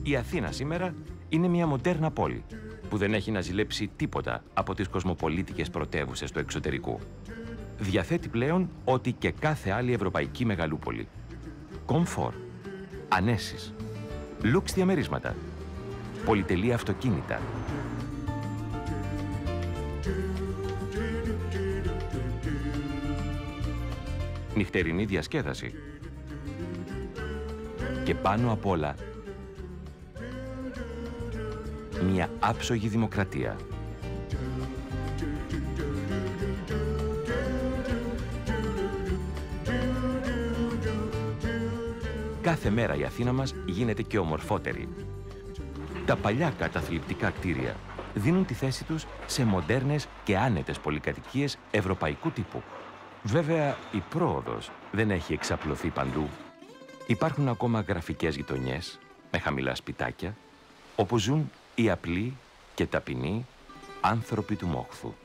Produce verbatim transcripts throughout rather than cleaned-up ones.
Η Αθήνα σήμερα είναι μια μοντέρνα πόλη που δεν έχει να ζηλέψει τίποτα από τις κοσμοπολίτικες πρωτεύουσες του εξωτερικού. Διαθέτει πλέον ό,τι και κάθε άλλη ευρωπαϊκή μεγαλούπολη. Κομφόρ, ανέσεις, λουξ διαμερίσματα, πολυτελή αυτοκίνητα, νυχτερινή διασκέδαση και πάνω απ' όλα μια άψογη δημοκρατία. Κάθε μέρα η Αθήνα μας γίνεται και ομορφότερη. Τα παλιά καταθλιπτικά κτίρια δίνουν τη θέση τους σε μοντέρνες και άνετες πολυκατοικίες ευρωπαϊκού τύπου. Βέβαια, η πρόοδος δεν έχει εξαπλωθεί παντού. Υπάρχουν ακόμα γραφικές γειτονιές με χαμηλά σπιτάκια, όπου ζουν οι απλοί και ταπεινοί άνθρωποι του μόχθου.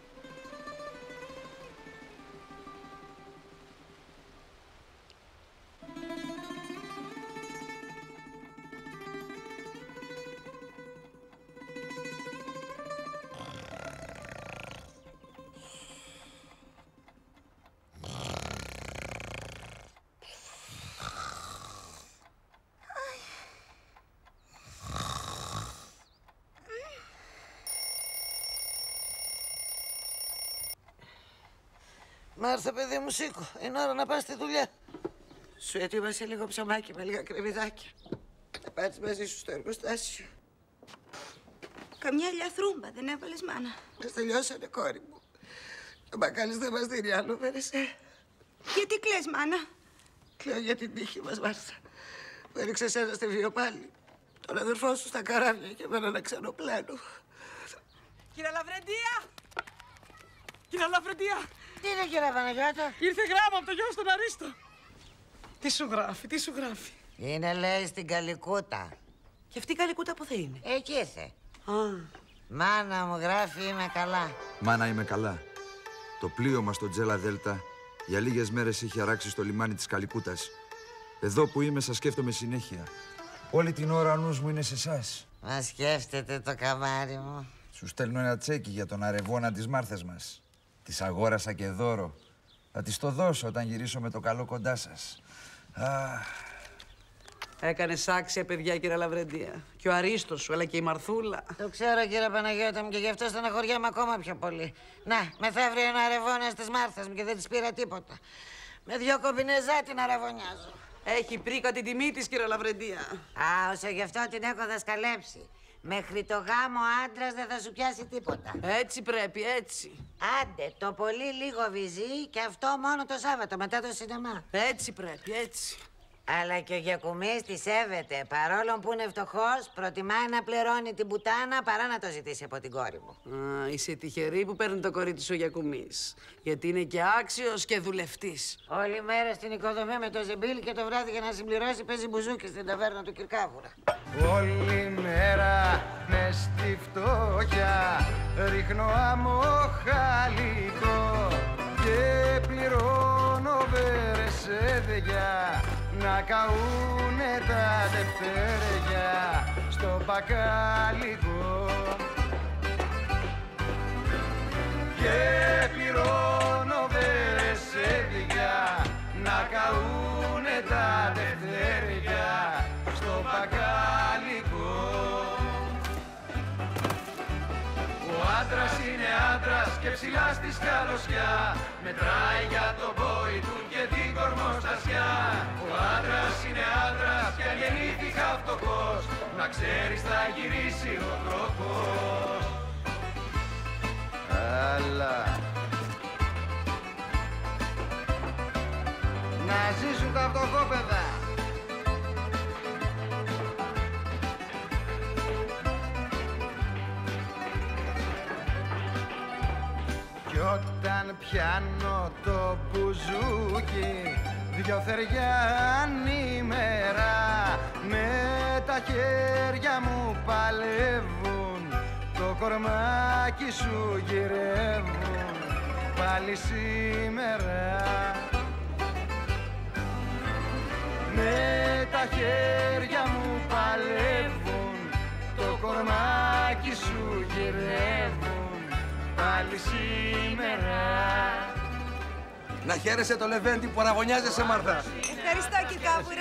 Μάρθα, παιδί μου, σήκω. Είναι ώρα να πας στη δουλειά. Σου ετοίμασε λίγο ψωμάκι με λίγα κρεμμυδάκια. Θα πάρεις μαζί σου στο εργοστάσιο. Καμιά λιαθρούμπα δεν έβαλες, μάνα? Μας τελειώσανε, κόρη μου. Ο μπακάλις δεν μας δίνει άλλο, Βερεσέ. Γιατί κλαις, μάνα? Κλαίω για την τύχη μας, Μάρθα. Που έριξες ένα στη βίο πάλι. Τον αδερφό σου στα καράβια και εμένα ένα ξενοπλάνο. Κύριε Λαβρεντία! Κύριε Λαβρεντία! Τι είναι, κύριε Παναγιώτα? Ήρθε γράμμα από το γιο στον Αρίστο. Τι σου γράφει, τι σου γράφει? Είναι, λέει, στην Καλικούτα. Και αυτή η Καλικούτα που θα είναι? Εκεί ήρθε. Α. Μάνα μου γράφει, είμαι καλά. Μάνα, είμαι καλά. Το πλοίο μας στο Τζέλα Δέλτα για λίγες μέρες έχει αράξει στο λιμάνι της Καλικούτας. Εδώ που είμαι σας σκέφτομαι συνέχεια. Όλη την ώρα ο νους μου είναι σε εσάς. Μα σκέφτεται το καμάρι μου. Σου στέλνω ένα τσέκι για τον αρεβόνα της Μάρθας μας. Της αγόρασα και δώρο. Θα της το δώσω όταν γυρίσω με το καλό κοντά σας. Αχ. Έκανε άξια, παιδιά, κύριε Λαβρεντία. Και ο Αρίστος σου, αλλά και η Μαρθούλα. Το ξέρω, κύριε Παναγιώτα μου, και γι' αυτό στεναχωριέμαι ακόμα πιο πολύ. Να, μεθαύριο είναι ο αρεβώνας της Μάρθας μου και δεν της πήρα τίποτα. Με δυο κομπινεζά την αραβωνιάζω. Έχει πρίκα την τιμή της, κύριε Λαβρεντία. Α, όσο γι' αυτό την έχω δασκαλέψει. Μέχρι το γάμο άντρας δεν θα σου πιάσει τίποτα. Έτσι πρέπει, έτσι. Άντε, το πολύ λίγο βυζί και αυτό μόνο το Σάββατο μετά το σινεμά. Έτσι πρέπει, έτσι. Αλλά και ο Γιακουμής τη σέβεται. Παρόλο που είναι φτωχός, προτιμάει να πληρώνει την πουτάνα παρά να το ζητήσει από την κόρη μου. Α, είσαι τυχερή που παίρνει το κορίτσι σου ο Γιακουμής. Γιατί είναι και άξιος και δουλευτής. Όλη μέρα στην οικοδομή με το ζεμπίλ και το βράδυ για να συμπληρώσει παίζει μπουζούκι στην ταβέρνα του Κυρκάβουρα. Όλη μέρα μες στη φτώχεια ρίχνω αμοχαλικό και πληρώνω βερεσέδια να καούνε τα δευτέρια στο μπακάλικο. Και πληρώνω βερεσέδια να καούνε τα δευτέρια στο μπακάλικο. Ο άντρας είναι άντρας και ψηλά στη σκαλωσιά, μετράει για τον πόη του και την κορμοστασιά. Ο άντρας είναι άντρας και γεννήθηκα φτωχός, να ξέρεις θα γυρίσει ο τροχός. Αλλά να ζήσουν τα φτωχόπαιδα. Κι όταν πιάνω το μπουζούκι, δυο θεριά ανήμερα με τα χέρια μου παλεύουν, το κορμάκι σου γυρεύουν πάλι σήμερα. Με τα χέρια μου παλεύουν, τη σήμερα. Να χαίρεσαι το Λεβέντη που αραβωνιάζεσαι, Μάρθα. Ευχαριστώ, Κυρκάβουρα.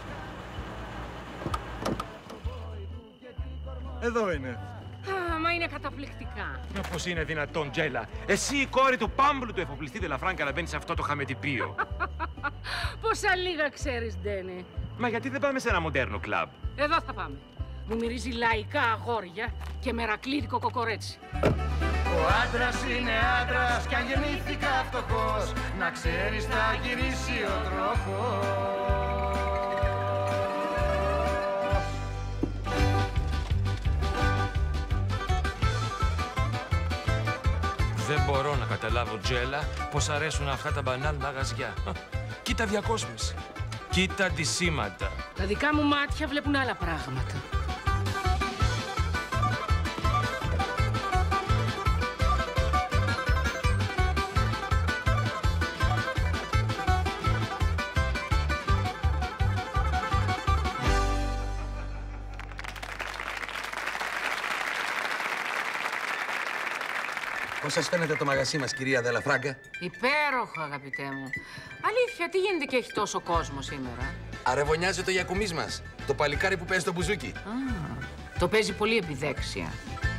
Εδώ είναι. Α, μα είναι καταπληκτικά. Μα πώς είναι δυνατόν, Τζέλα. Εσύ η κόρη του πάμπλου του εφοπλιστή Δελαφράγκα να μπαίνεις σε αυτό το χαμετυπίο. Πόσα λίγα ξέρεις, Ντένι. Μα γιατί δεν πάμε σε ένα μοντέρνο κλαμπ? Εδώ θα πάμε. Μου μυρίζει λαϊκά αγόρια και μερακλίδικο κοκορέτσι. Ο άντρας είναι άντρας κι αν γεννήθηκα φτωχός, να ξέρεις θα γυρίσει ο τροχός. Δεν μπορώ να καταλάβω, Τζέλα, πως αρέσουν αυτά τα μπανάλ μαγαζιά. Κοίτα διακόσμηση. Κοίτα αντισήματα. Τα δικά μου μάτια βλέπουν άλλα πράγματα. Πώς σας φαίνεται το μαγαζί μας, κυρία Δελαφράγκα? Υπέροχο, αγαπητέ μου. Αλήθεια, τι γίνεται και έχει τόσο κόσμο σήμερα? Αρεβωνιάζει το γιακουμής μας, το παλικάρι που παίζει το μπουζούκι. Α, το παίζει πολύ επιδέξια.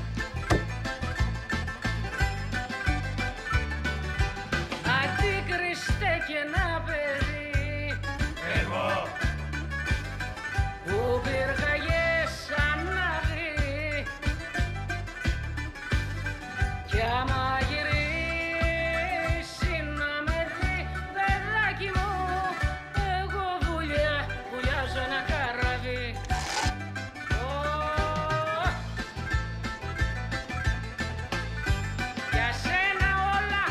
Αντίκριστε και ένα παιδί. Εγώ. Που πυρκαγιές ανάβει. Κι άμα γυρίσει να με δει, παιδάκι μου, εγώ βουλιά, βουλιάζω ένα καράβι. Για σένα όλα.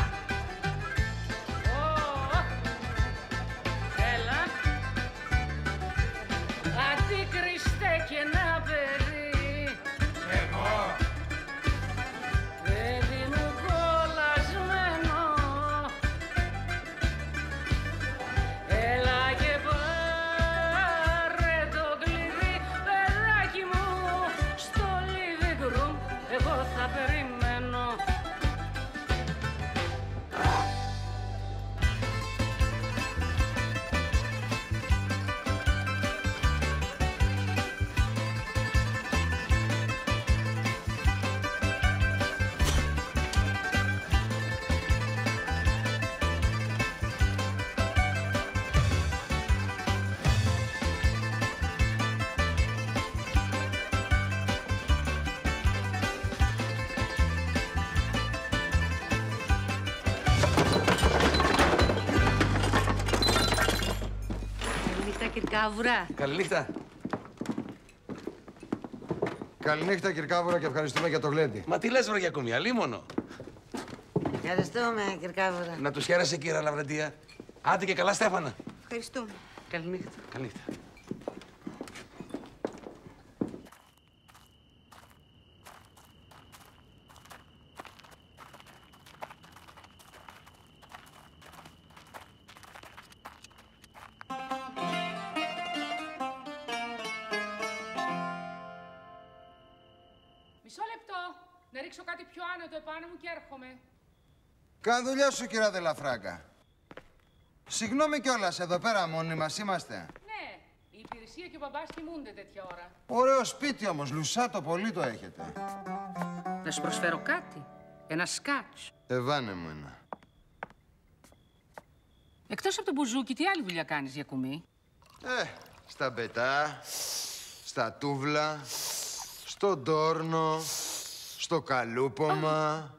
Έλα. Αντίκριστε και ένα παιδί. Εγώ. Παιδί μου κολλασμένο, έλα και πάρε το κλειδί, παιδάκι μου, στο living room εγώ θα περιμένω. Καληνύχτα, Κυρκάβουρα. Καληνύχτα. Καληνύχτα, Κυρκάβουρα, και ευχαριστούμε για το γλέντι. Μα τι λες, βρε γιακουμί, αλίμονο. Ευχαριστούμε, Κυρκάβουρα. Να τους χαίρεσαι, κύριε Λαβρεντία. Άντε και καλά, Στέφανα. Ευχαριστούμε. Καληνύχτα. Καληνύχτα. Μισό λεπτό. Να ρίξω κάτι πιο άνετο επάνω μου και έρχομαι. Κάνε δουλειά σου, κυρία Δελαφράγκα. Συγγνώμη κιόλας, εδώ πέρα μόνοι μας είμαστε. Ναι, η υπηρεσία και ο μπαμπάς κοιμούνται τέτοια ώρα. Ωραίο σπίτι όμως, λουσάτο πολύ το έχετε. Να σου προσφέρω κάτι. Ένα σκάτς. Εβάνε μου ένα. Εκτός από το μπουζούκι, τι άλλη δουλειά κάνεις, Γιακουμή? Ε, στα μπετά, στα τούβλα, στον τόρνο, στο καλούπομα.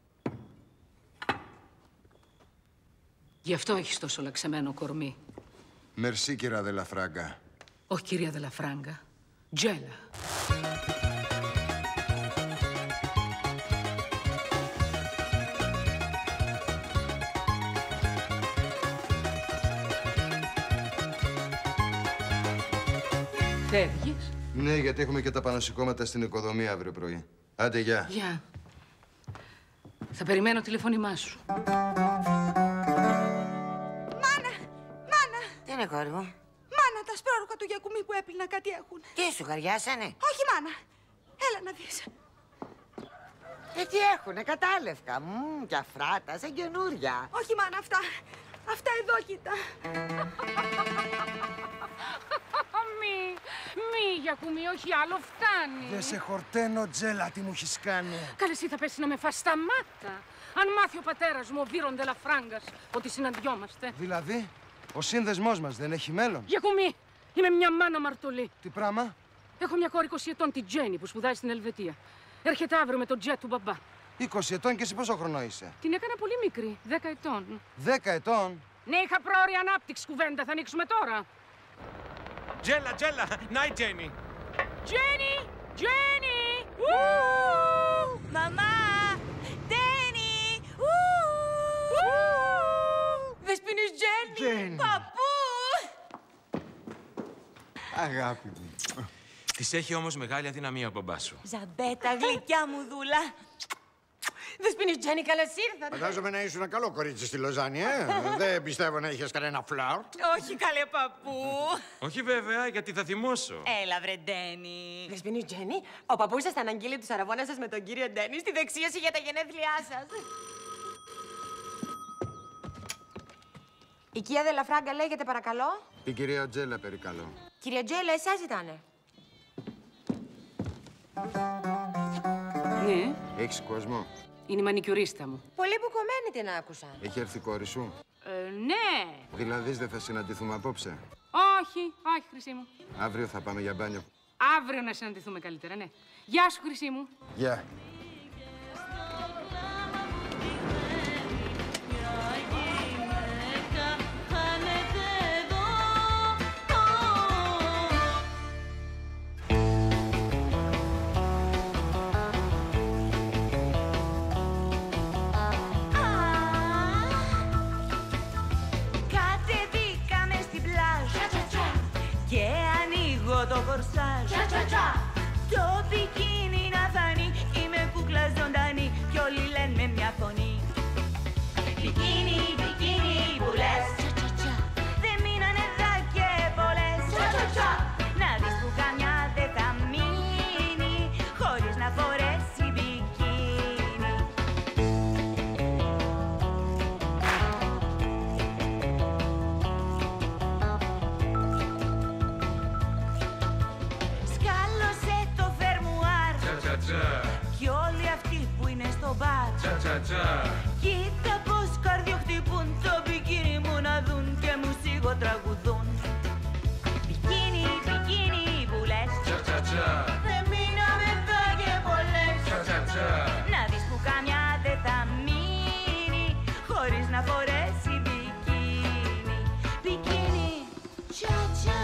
Γι' αυτό έχεις τόσο λαξεμένο κορμί. Μερσή, κυρία Δελαφράγκα. Όχι, κυρία Δελαφράγκα. Τζέλα. Φεύγεις? Ναι, γιατί έχουμε και τα πανωσηκώματα στην οικοδομή αύριο πρωί. Άντε, γεια. Γεια. Θα περιμένω τηλεφώνημά σου. Μάνα! Μάνα! Τι είναι, κόρη μου? Μάνα, τα σπρώρουχα του Γιακουμί που έπλυνα κάτι έχουν. Τι σου χαριάσανε? Όχι, μάνα. Έλα να δεις. Ε, τι έχουνε, κατάλευκα. Μμμ, και αφράτα, σαν καινούρια. Όχι, μάνα, αυτά. Αυτά εδώ, κοίτα. Μη, μη, Γιακουμή, όχι άλλο, φτάνει. Δεν σε χορταίνω, Τζέλα, τι μου έχεις κάνει. Καλέ, εσύ θα πέσει να με φας στα μάτα. Αν μάθει ο πατέρας μου, ο Βίρον Ντελαφράγκας, ότι συναντιόμαστε. Δηλαδή, ο σύνδεσμός μας δεν έχει μέλλον. Γιακουμή, είμαι μια μάνα μαρτωλή. Τι πράγμα? Έχω μια κόρη είκοσι ετών, την Τζένι, που σπουδάζει στην Ελβετία. Έρχεται αύριο με τον τζετ του μπαμπά. είκοσι ετών και εσύ πόσο χρονό είσαι? Την έκανα πολύ μικρή, δέκα ετών. δέκα ετών. Ναι, είχα πρόωρη ανάπτυξη, κουβέντα. Θα ανοίξουμε τώρα. Τζέλα, Τζέλα, να η Τζένι. Τζένι! Τζένι! Μαμά! Ντένι! Δεσποινής Τζένι! Τζένι. Παππού! Αγάπη μου. Της έχει όμως μεγάλη αδυναμία ο μπαμπάς σου. Ζαμπέτα, γλυκιά μου δούλα. Δεσποινής Τζένι, καλώς ήρθατε. Φαντάζομαι να ήσουν ένα καλό κορίτσι στη Λοζάνη, ε. Δεν πιστεύω να είχες κανένα φλάρτ. Όχι, καλέ παππού. Όχι βέβαια, γιατί θα θυμώσω. Έλα, βρε Ντένι. Δεσποινής Τζένι, ο παππούς σας θα αναγγείλει τους αραβώνας σας με τον κύριο Ντένι στη δεξίωση για τα γενέθλιά σας. Η κυρία Δελαφράγκα λέγεται, παρακαλώ. Την κυρία Τζέλα, περικαλώ. Κυρία Τζέλα, εσάς ήτανε. Ναι, Έχεις κόσμο? είναι η μανικιουρίστα μου. Πολύ που κομμένη την άκουσα. Έχει έρθει η κόρη σου? Ε, ναι. Δηλαδή δεν θα συναντηθούμε απόψε? Όχι, όχι, Χρυσή μου. Αύριο θα πάμε για μπάνιο. Αύριο να συναντηθούμε καλύτερα, ναι. Γεια σου, Χρυσή μου. Γεια. Κατεβήκαμε στην πλάζ και ανοίγω το κορσάζ. Το μπικίνι να φανεί, είμαι κούκλα ζωντανή κι όλοι λένε με μια φωνή. Μπικίνι, μπικίνι που λες, δεν μείνανε δα και πολλές. Να δεις που καμιά δεν θα μείνει χωρίς να φορέσει μπικίνι. Σκάλωσε το φερμουάρ κι όλοι αυτοί που είναι στο μπαρ. Κοίτα πως καρδιοχτυπούν το μπικίνι μου να δουν και μουσικό τραγουδούν. Μπικίνι, μπικίνι που λες, δεν μείναμε δα και πολλές. Να δεις που καμιά δεν θα μείνει χωρίς να φορέσει μπικίνι. Μπικίνι, τσα τσα.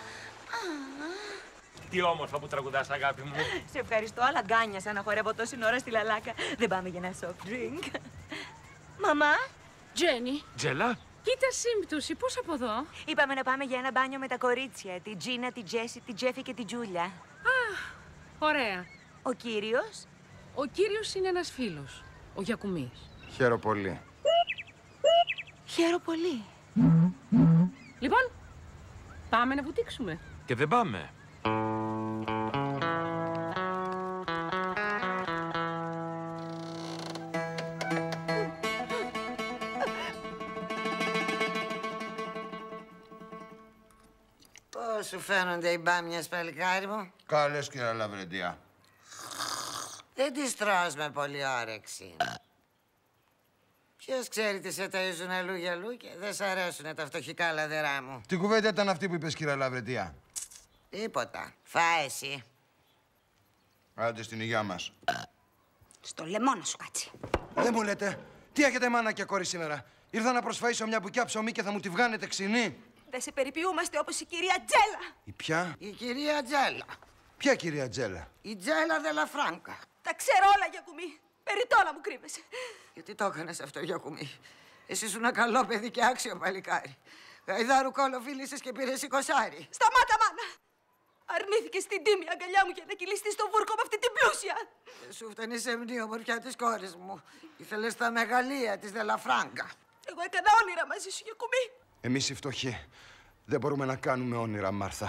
Τι όμορφα που τραγουδάς, αγάπη μου. Σε ευχαριστώ, αλλά γκάνιασα να χορεύω τόση ώρα στη λαλάκα. Δεν πάμε για ένα soft drink. Μαμά, Τζένι, Τζέλα. κοίτα σύμπτωση, πώς από εδώ. είπαμε να πάμε για ένα μπάνιο με τα κορίτσια. Την Τζίνα, την Τζέσι, την Τζέφι και την Τζούλια. Ωραία. Ο κύριος. Ο κύριος είναι ένας φίλος, ο Γιακουμής. Χαίρο πολύ. Χαίρο πολύ. Λοιπόν, πάμε να βουτήξουμε. Και δεν πάμε. Πώς σου φαίνονται οι μπάμιες, παλικάρι μου? Καλές, κύριε Λαβρεντία. Δεν τις τρως με πολύ όρεξη. Ποιος ξέρει τι σε ταΐζουν αλλού για αλλού και δεν σ' αρέσουνε τα φτωχικά λαδερά μου. Τι κουβέντα ήταν αυτή που είπες, κύριε Λαβρεντία? Τίποτα. Φάε εσύ. Άντε στην υγειά μας. Στο λαιμό σου κάτσει. Δεν μου λέτε. Τι έχετε μάνα και κόρη σήμερα? Ήρθα να προσφαίσω μια μπουκιά ψωμί και θα μου τη βγάνετε ξινή. Δεν σε περιποιούμαστε όπως η κυρία Τζέλα. Η ποια? Η κυρία Τζέλα. Ποια κυρία Τζέλα? Η Τζέλα Δελαφράγκα. Τα ξέρω όλα, Γιακουμή. Περιτόλα μου κρύβεσαι. Γιατί το έκανες αυτό, Γιακουμή? Εσύ ήσουν ένα καλό παιδί και άξιο παλικάρι. Γαϊδάρου κόλλο φίλησες και πήρες εικοσάρι. Σταμάτα, μάνα. Αρνήθηκες την τίμη αγκαλιά μου για να κυλιστείς στο βούρκο με αυτή την πλούσια. Δεν σου φτάνει σε μνή ομορφιά της κόρης μου. Ήθελες τα μεγαλεία της Δελαφράγκα. Εγώ έκανα όνειρα μαζί σου, Γιακουμή. Εμείς οι φτωχοί δεν μπορούμε να κάνουμε όνειρα, Μάρθα.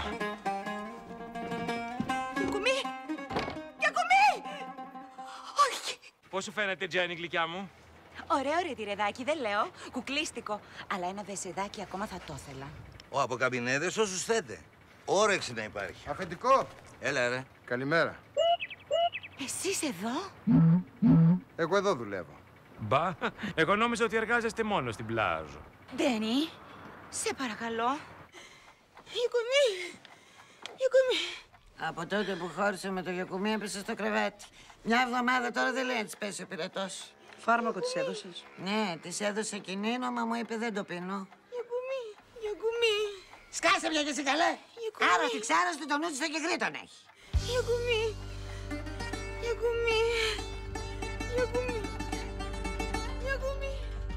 Γιακουμή! Γιακουμή! Όχι! Πώς σου φαίνεται, Τζένι, γλυκιά μου? Ωραίο ρε τυρεδάκι, δεν λέω. Κουκλίστικο. Αλλά ένα δεσεδάκι ακόμα θα το ήθελα. Ω, από καμπινέδες όσους θέτε. Όρεξη να υπάρχει. Αφεντικό. Έλα, ρε. Καλημέρα. Εσείς εδώ? Εγώ εδώ δουλεύω. Μπα, εγώ νόμιζα ότι εργάζεστε μόνο στην πλάζ. Ντένι, σε παρακαλώ. Γιακουμί, Γιακουμί. Από τότε που χώρισε με το Γιακουμί έπεσε στο κρεβάτι. Μια εβδομάδα τώρα δεν λέει να της πέσει ο πυρετός. Φάρμακο της έδωσες? Ναι, της έδωσε κινήνο, μα μου είπε δεν το πίνω. Γιακουμί, Γιακουμί. Σκάσε μια και εσύ καλέ. Άρα τη ξάραστη τον νου της και γρήτον έχει. Γιακουμί, Γιακουμί, Γιακουμί, Γιακουμί.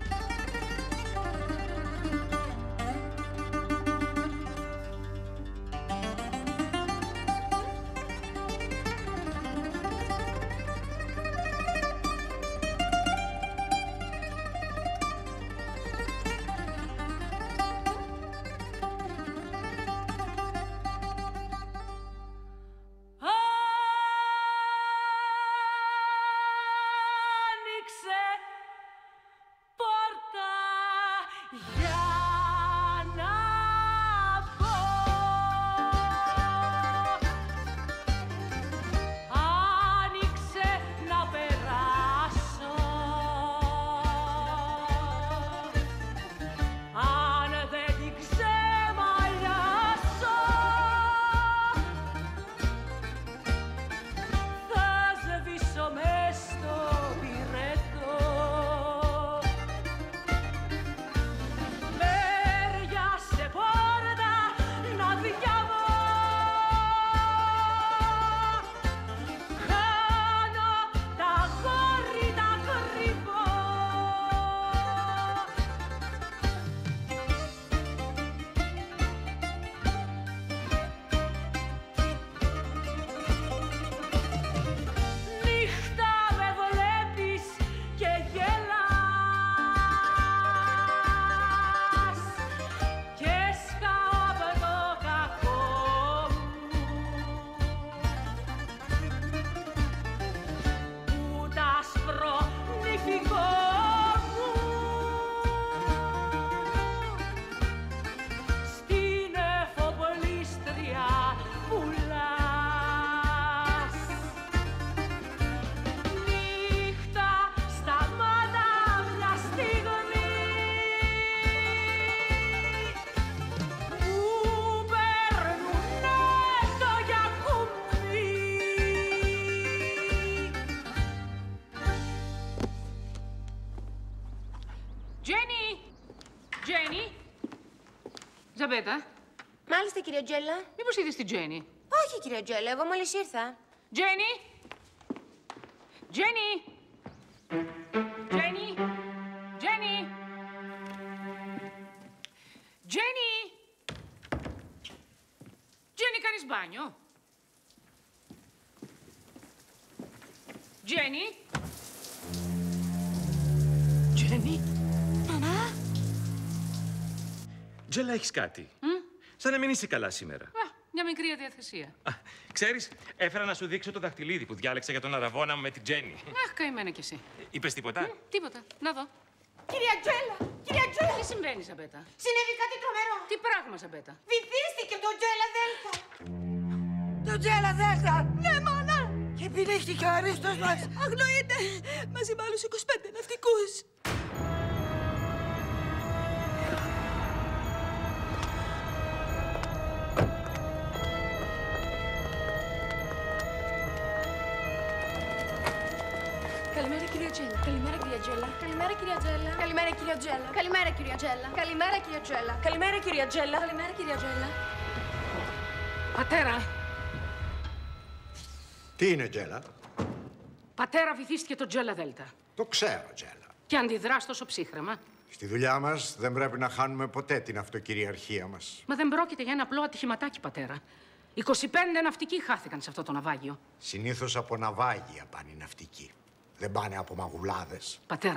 Ζαμπέτα. Μάλιστα, κυρία Τζέλα. Μήπως είδες την Τζένι? Όχι, κυρία Τζέλα, εγώ μόλις ήρθα. Τζένι! Τζένι! Τζένι! Τζένι! Τζένι! Τζένι, κάνεις μπάνιο? Τζένι! Τζένι! Μαμά! Τζέλα, έχεις κάτι. Mm? Σαν να μην είσαι καλά σήμερα. Α, μια μικρή αδιαθεσία. Α, ξέρεις, έφερα να σου δείξω το δαχτυλίδι που διάλεξα για τον αραβόνα μου με την Τζένι. Αχ, καημένα κι εσύ. Είπες τίποτα? Mm, τίποτα. Να δω. Κυρία Τζέλα! Κυρία Τζέλα! Τι συμβαίνει, Ζαμπέτα? Συνέβη κάτι τρομερό. Τι πράγμα, Ζαμπέτα? Βυθίστηκε το Τζέλα Δέλτα. Το Τζέλα Δέλτα! Ναι, μάνα! Και επιλέχθηκε ο αρίστος μας. Αγνοείται! Μαζί με άλλους είκοσι πέντε ναυτικούς. Καλημέρα, κυρία Τζέλα. Καλημέρα, κυρία Τζέλα. Καλημέρα, κυρία Τζέλα. Καλημέρα, κυρία Τζέλα. Καλημέρα, κυρία Τζέλα. Καλημέρα, κυρία Τζέλα. Καλημέρα, κυρία Τζέλα. Καλημέρα, κυρία Τζέλα. Πατέρα! Τι είναι, Τζέλα? Πατέρα, βυθίστηκε το Τζέλα Δέλτα. Το ξέρω, Τζέλα. Και αντιδράς τόσο ψύχρεμα. Στη δουλειά μας δεν πρέπει να χάνουμε ποτέ την αυτοκυριαρχία μας. Μα δεν πρόκειται για ένα απλό ατυχηματάκι, πατέρα. είκοσι πέντε ναυτικοί χάθηκαν σε αυτό το ναυάγιο. Συνήθως από ναυάγια πάνε οι ναυτικοί. Δεν πάνε από μαγουλάδες. Πατέρα,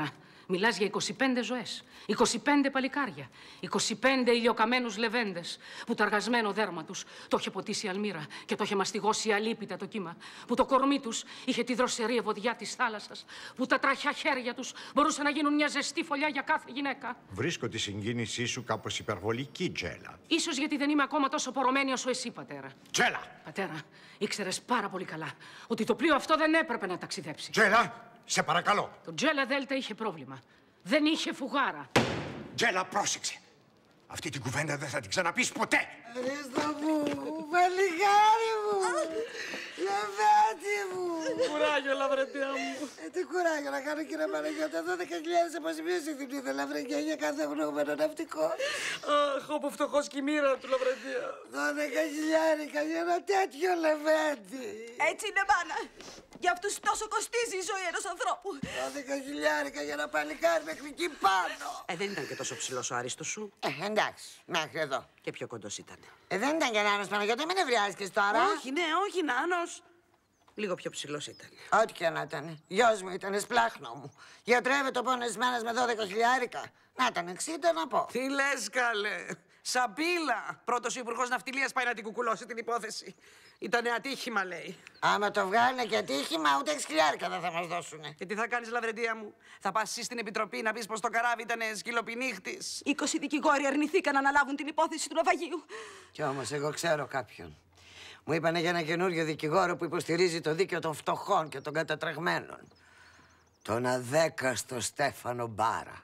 Μιλάς για είκοσι πέντε ζωές, είκοσι πέντε παλικάρια, είκοσι πέντε ηλιοκαμένους λεβέντες που το αργασμένο δέρμα τους το είχε ποτίσει η αλμύρα και το είχε μαστιγώσει αλίπητα το κύμα, που το κορμί τους είχε τη δροσερή ευωδιά της θάλασσας, που τα τραχιά χέρια τους μπορούσαν να γίνουν μια ζεστή φωλιά για κάθε γυναίκα. Βρίσκω τη συγκίνησή σου κάπως υπερβολική, Τζέλα. Ίσως γιατί δεν είμαι ακόμα τόσο πορωμένη όσο εσύ, πατέρα. Τζέλα! Πατέρα, ήξερες πάρα πολύ καλά ότι το πλοίο αυτό δεν έπρεπε να ταξιδέψει. Τζέλα! Σε παρακαλώ. Το Τζέλα Δέλτα είχε πρόβλημα. Δεν είχε φουγάρα. Τζέλα, πρόσεξε. Αυτή την κουβέντα δεν θα την ξαναπείς ποτέ. Χρήστο μου, παλιγάρι μου, λεβέντη μου. Κουράγιο, Λαβρεντία μου. Ε, τι κουράγιο να κάνω, κύριε Παναγιώτα. δώδεκα χιλιάδες αποζημίωση θυμνήθε, Λαβρεντία, για κάθε γνώμενο ναυτικό. Αχ, όπου φτωχός κι η μοίρα του, Λαβρεντία. δώδεκα χιλιάρικα για ένα τέτοιο λεβέντη. Έτσι είναι, μάνα. Για αυτούς τόσο κοστίζει η ζωή ενός ανθρώπου. δώδεκα χιλιάρικα για ένα παλικάρι μέχρι εκεί πάνω. Ε, δεν ήταν και τόσο ψηλός ο Άριστος σου. Ε, εντάξει, μέχρι εδώ. Και πιο κοντός ήταν. Ε, δεν ήταν και Νάνος, Παναγιώτη, μην ευριάζεις τώρα. Όχι, ναι, όχι, Νάνος. Λίγο πιο ψηλός ήταν. Ό,τι και να ήταν. Γιος μου ήταν σπλάχνο μου. Γιατρεύεται το πόνο μέρας με δώδεκα χιλιάρικα. Να ήταν εξήντα να πω. Τι λες, καλέ. Σαμπίλα. Πρώτος υπουργός ναυτιλίας πάει να την κουκουλώσει την υπόθεση. Ήτανε ατύχημα, λέει. Άμα το βγάλουνε και ατύχημα, ούτε έξι χιλιάρικα δεν θα μας δώσουνε. Και τι θα κάνεις, Λαβρεντία μου. Θα πας εσύ στην επιτροπή να πεις πως το καράβι ήτανε σκυλοπινύχτης. είκοσι δικηγόροι αρνηθήκαν να αναλάβουν την υπόθεση του ναυαγίου. Κι όμως εγώ ξέρω κάποιον. Μου είπανε για ένα καινούριο δικηγόρο που υποστηρίζει το δίκαιο των φτωχών και των κατατρεγμένων. Τον αδέκαστο Στέφανο Μπάρα.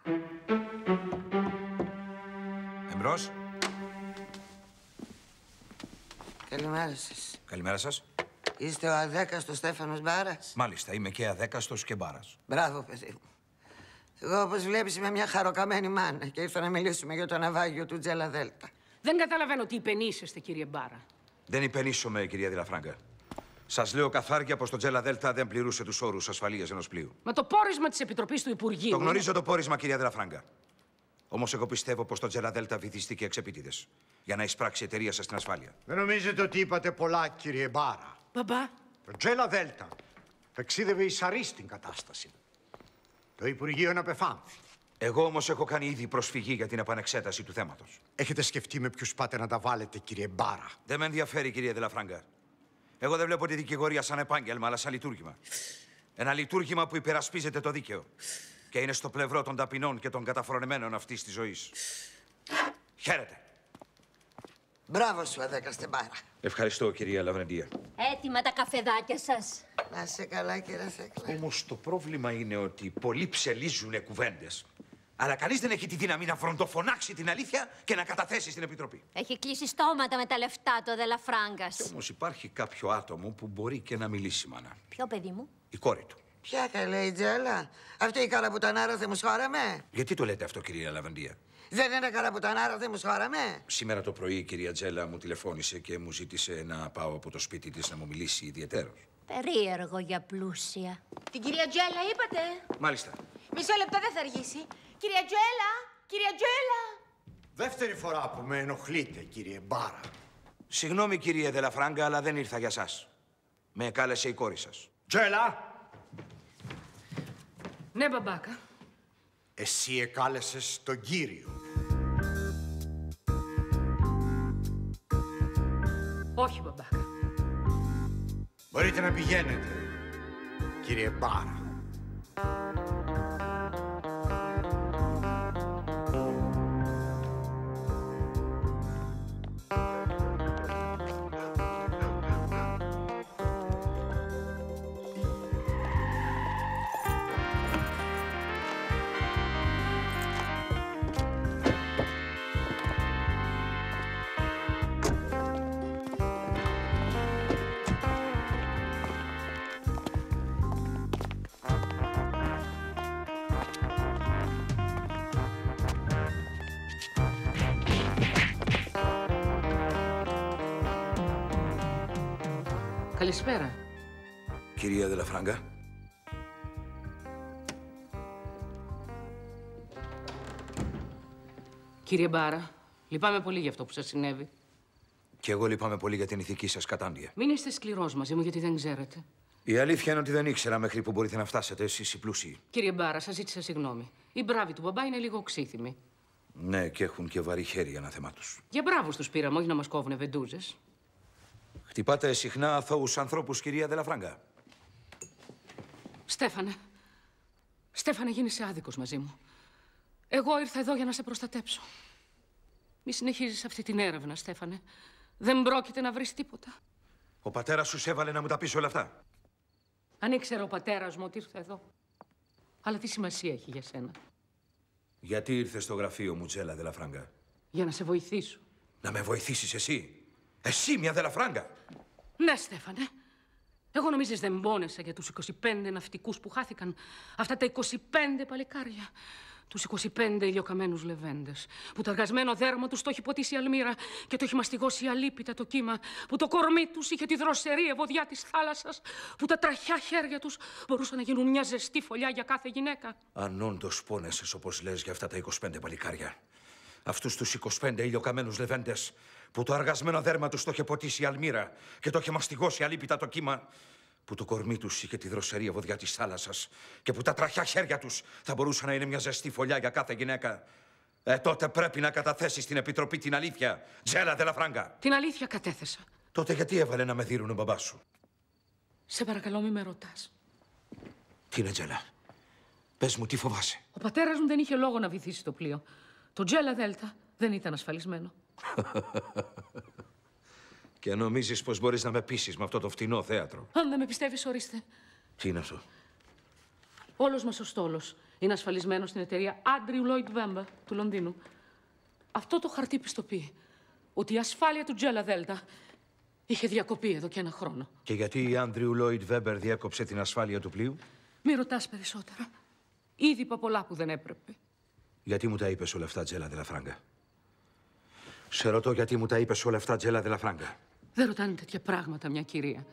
Εμπρός. Καλημέρα σας. Καλημέρα σας. Είστε ο αδέκαστος Στέφανος Μπάρας? Μάλιστα, είμαι και αδέκαστος και Μπάρας. Μπράβο, παιδί μου. Εγώ, όπως βλέπεις, είμαι μια χαροκαμένη μάνα και ήρθα να μιλήσουμε για το ναυάγιο του Τζέλα Δέλτα. Δεν καταλαβαίνω τι υπενήσεστε, κύριε Μπάρα. Δεν υπενήσωμαι, κυρία Δηλαφράγκα. Σας λέω καθάρια πως το Τζέλα Δέλτα δεν πληρούσε τους όρους ασφαλείας ενός πλοίου. Μα το πόρισμα της Επιτροπής του Υπουργείου... Το γνωρίζω το πόρισμα, κυρία Δηλαφράγκα. Όμως εγώ πιστεύω πως το Τζέλα Δέλτα βυθίστηκε εξ επίτηδες για να εισπράξει η εταιρεία σας την ασφάλεια. Δεν νομίζετε ότι είπατε πολλά, κύριε Μπάρα. Μπαμπά. Το Τζέλα Δέλτα ταξίδευε εισαρή στην κατάσταση. Το Υπουργείο να απεφάνθη. Εγώ όμως έχω κάνει ήδη προσφυγή για την επανεξέταση του θέματος. Έχετε σκεφτεί με ποιους πάτε να τα βάλετε, κύριε Μπάρα? Δεν με ενδιαφέρει, κυρία Δηλαφράγκα. Εγώ δεν βλέπω τη δικηγορία σαν επάγγελμα, αλλά σαν λειτουργήμα. Ένα λειτουργήμα που υπερασπίζεται το δίκαιο και είναι στο πλευρό των ταπεινών και των καταφορεμένων αυτής της ζωής. Χαίρετε. Μπράβο σου, αδέκαστε Μπάρα. Ευχαριστώ, κυρία Λαβρεντία. Έτοιμα τα καφεδάκια σας. Να είσαι καλά, κύριε Σέκλα. Όμως το πρόβλημα είναι ότι πολλοί ψελίζουν κουβέντες. Αλλά κανείς δεν έχει τη δύναμη να φροντοφωνάξει την αλήθεια και να καταθέσει στην Επιτροπή. Έχει κλείσει στόματα με τα λεφτά του, Δελαφράγκας. Όμως υπάρχει κάποιο άτομο που μπορεί και να μιλήσει, μάνα. Ποιο παιδί μου? Η κόρη του. Ποια καλέ η Τζέλα? Αυτή η καραμπουτανάρα δεν μου σχόραμε? Γιατί το λέτε αυτό, κυρία Λαβεντία? Δεν είναι καραμπουτανάρα, δεν μου σχόραμε? Σήμερα το πρωί η κυρία Τζέλα μου τηλεφώνησε και μου ζήτησε να πάω από το σπίτι της να μου μιλήσει ιδιαιτέρως. Περίεργο για πλούσια. Την κυρία Τζέλα είπατε? Μάλιστα. Μισό λεπτό, δεν θα αργήσει. Κυρία Τζέλα! Κυρία Τζέλα! Δεύτερη φορά που με ενοχλείτε, κύριε Μπάρα. Συγγνώμη, κύριε Δελαφράγκα, αλλά δεν ήρθα για σας. Με κάλεσε η κόρη σας. Τζέλα! Ναι, μπαμπάκα. Εσύ εκάλεσες τον κύριο. Όχι, μπαμπάκα. Μπορείτε να πηγαίνετε, κύριε Μπάρα. Καλησπέρα. Κυρία Δελαφράγκα. Κύριε Μπάρα, λυπάμαι πολύ για αυτό που σας συνέβη. Και εγώ λυπάμαι πολύ για την ηθική σας κατάντια. Μην είστε σκληρός μαζί μου, γιατί δεν ξέρετε. Η αλήθεια είναι ότι δεν ήξερα μέχρι που μπορείτε να φτάσετε εσείς οι πλούσιοι. Κύριε Μπάρα, σας ζήτησα συγγνώμη. Οι μπράβοι του μπαμπά είναι λίγο οξύθυμοι. Ναι, και έχουν και βαρύ χέρι ένα θέμα τους. Για μπράβους τους πήραμε, όχι να μας κόβουνε βεντούζες. Χτυπάτε συχνά αθώους ανθρώπους, κυρία Δελαφράγκα. Στέφανε. Στέφανε, γίνεσαι άδικος μαζί μου. Εγώ ήρθα εδώ για να σε προστατέψω. Μη συνεχίζεις αυτή την έρευνα, Στέφανε. Δεν πρόκειται να βρεις τίποτα. Ο πατέρας σου σε έβαλε να μου τα πεις όλα αυτά. Αν ήξερε ο πατέρας μου ότι ήρθε εδώ. Αλλά τι σημασία έχει για σένα? Γιατί ήρθες στο γραφείο μου, Τζέλα Δελαφράγκα? Για να σε βοηθήσω. Να με βοηθήσεις εσύ? Εσύ, μια Δελαφράγκα? Ναι, Στέφανε. Εγώ νομίζεις δεν πόνεσα για τους είκοσι πέντε ναυτικούς που χάθηκαν? Αυτά τα είκοσι πέντε παλικάρια. Τους είκοσι πέντε ηλιοκαμένους λεβέντες, που το αργασμένο δέρμα τους το έχει ποτίσει η αλμύρα και το έχει μαστιγώσει αλίπητα το κύμα, που το κορμί τους είχε τη δροσερή ευωδιά της θάλασσας, που τα τραχιά χέρια τους μπορούσαν να γίνουν μια ζεστή φωλιά για κάθε γυναίκα. Αν όντως πόνεσες, όπως λες, για αυτά τα είκοσι πέντε παλικάρια, αυτούς τους είκοσι πέντε ηλιοκαμένους λεβέντες, που το αργασμένο δέρμα τους το είχε ποτίσει η αλμύρα και το είχε μαστιγώσει αλίπητα το κύμα, που το κορμί τους είχε τη δροσερή ευωδιά της θάλασσας και που τα τραχιά χέρια τους θα μπορούσαν να είναι μια ζεστή φωλιά για κάθε γυναίκα, ε, τότε πρέπει να καταθέσεις στην Επιτροπή την αλήθεια, Τζέλα Δελαφράγκα. Την αλήθεια κατέθεσα. Τότε γιατί έβαλε να με δείρουν ο μπαμπάς σου? Σε παρακαλώ, μη με ρωτάς. Τι είναι, Τζέλα? Πες μου, τι φοβάσαι? Ο πατέρας μου δεν είχε λόγο να βυθίσει το πλοίο. Το Τζέλα Δέλτα δεν ήταν ασφαλισμένο. Και νομίζεις πως μπορείς να με πείσεις με αυτό το φτηνό θέατρο? Αν δεν με πιστεύεις, ορίστε. Τι είναι αυτό? Όλος μας ο στόλος είναι ασφαλισμένος στην εταιρεία Andrew Lloyd Webber του Λονδίνου. Αυτό το χαρτί πιστοποιεί ότι η ασφάλεια του Τζέλα Δέλτα είχε διακοπεί εδώ και ένα χρόνο. Και γιατί η Andrew Lloyd Webber διέκοψε την ασφάλεια του πλοίου? Μη ρωτάς περισσότερα. Ήδη είπα πολλά που δεν έπρεπε. Γιατί μου τα είπες όλα αυτά, Τζέλα Δελαφράγκα? Σε ρωτώ γιατί μου τα είπες όλα αυτά, Τζέλα Δελαφράγκα. Δεν ρωτάνε τέτοια πράγματα μια κυρία.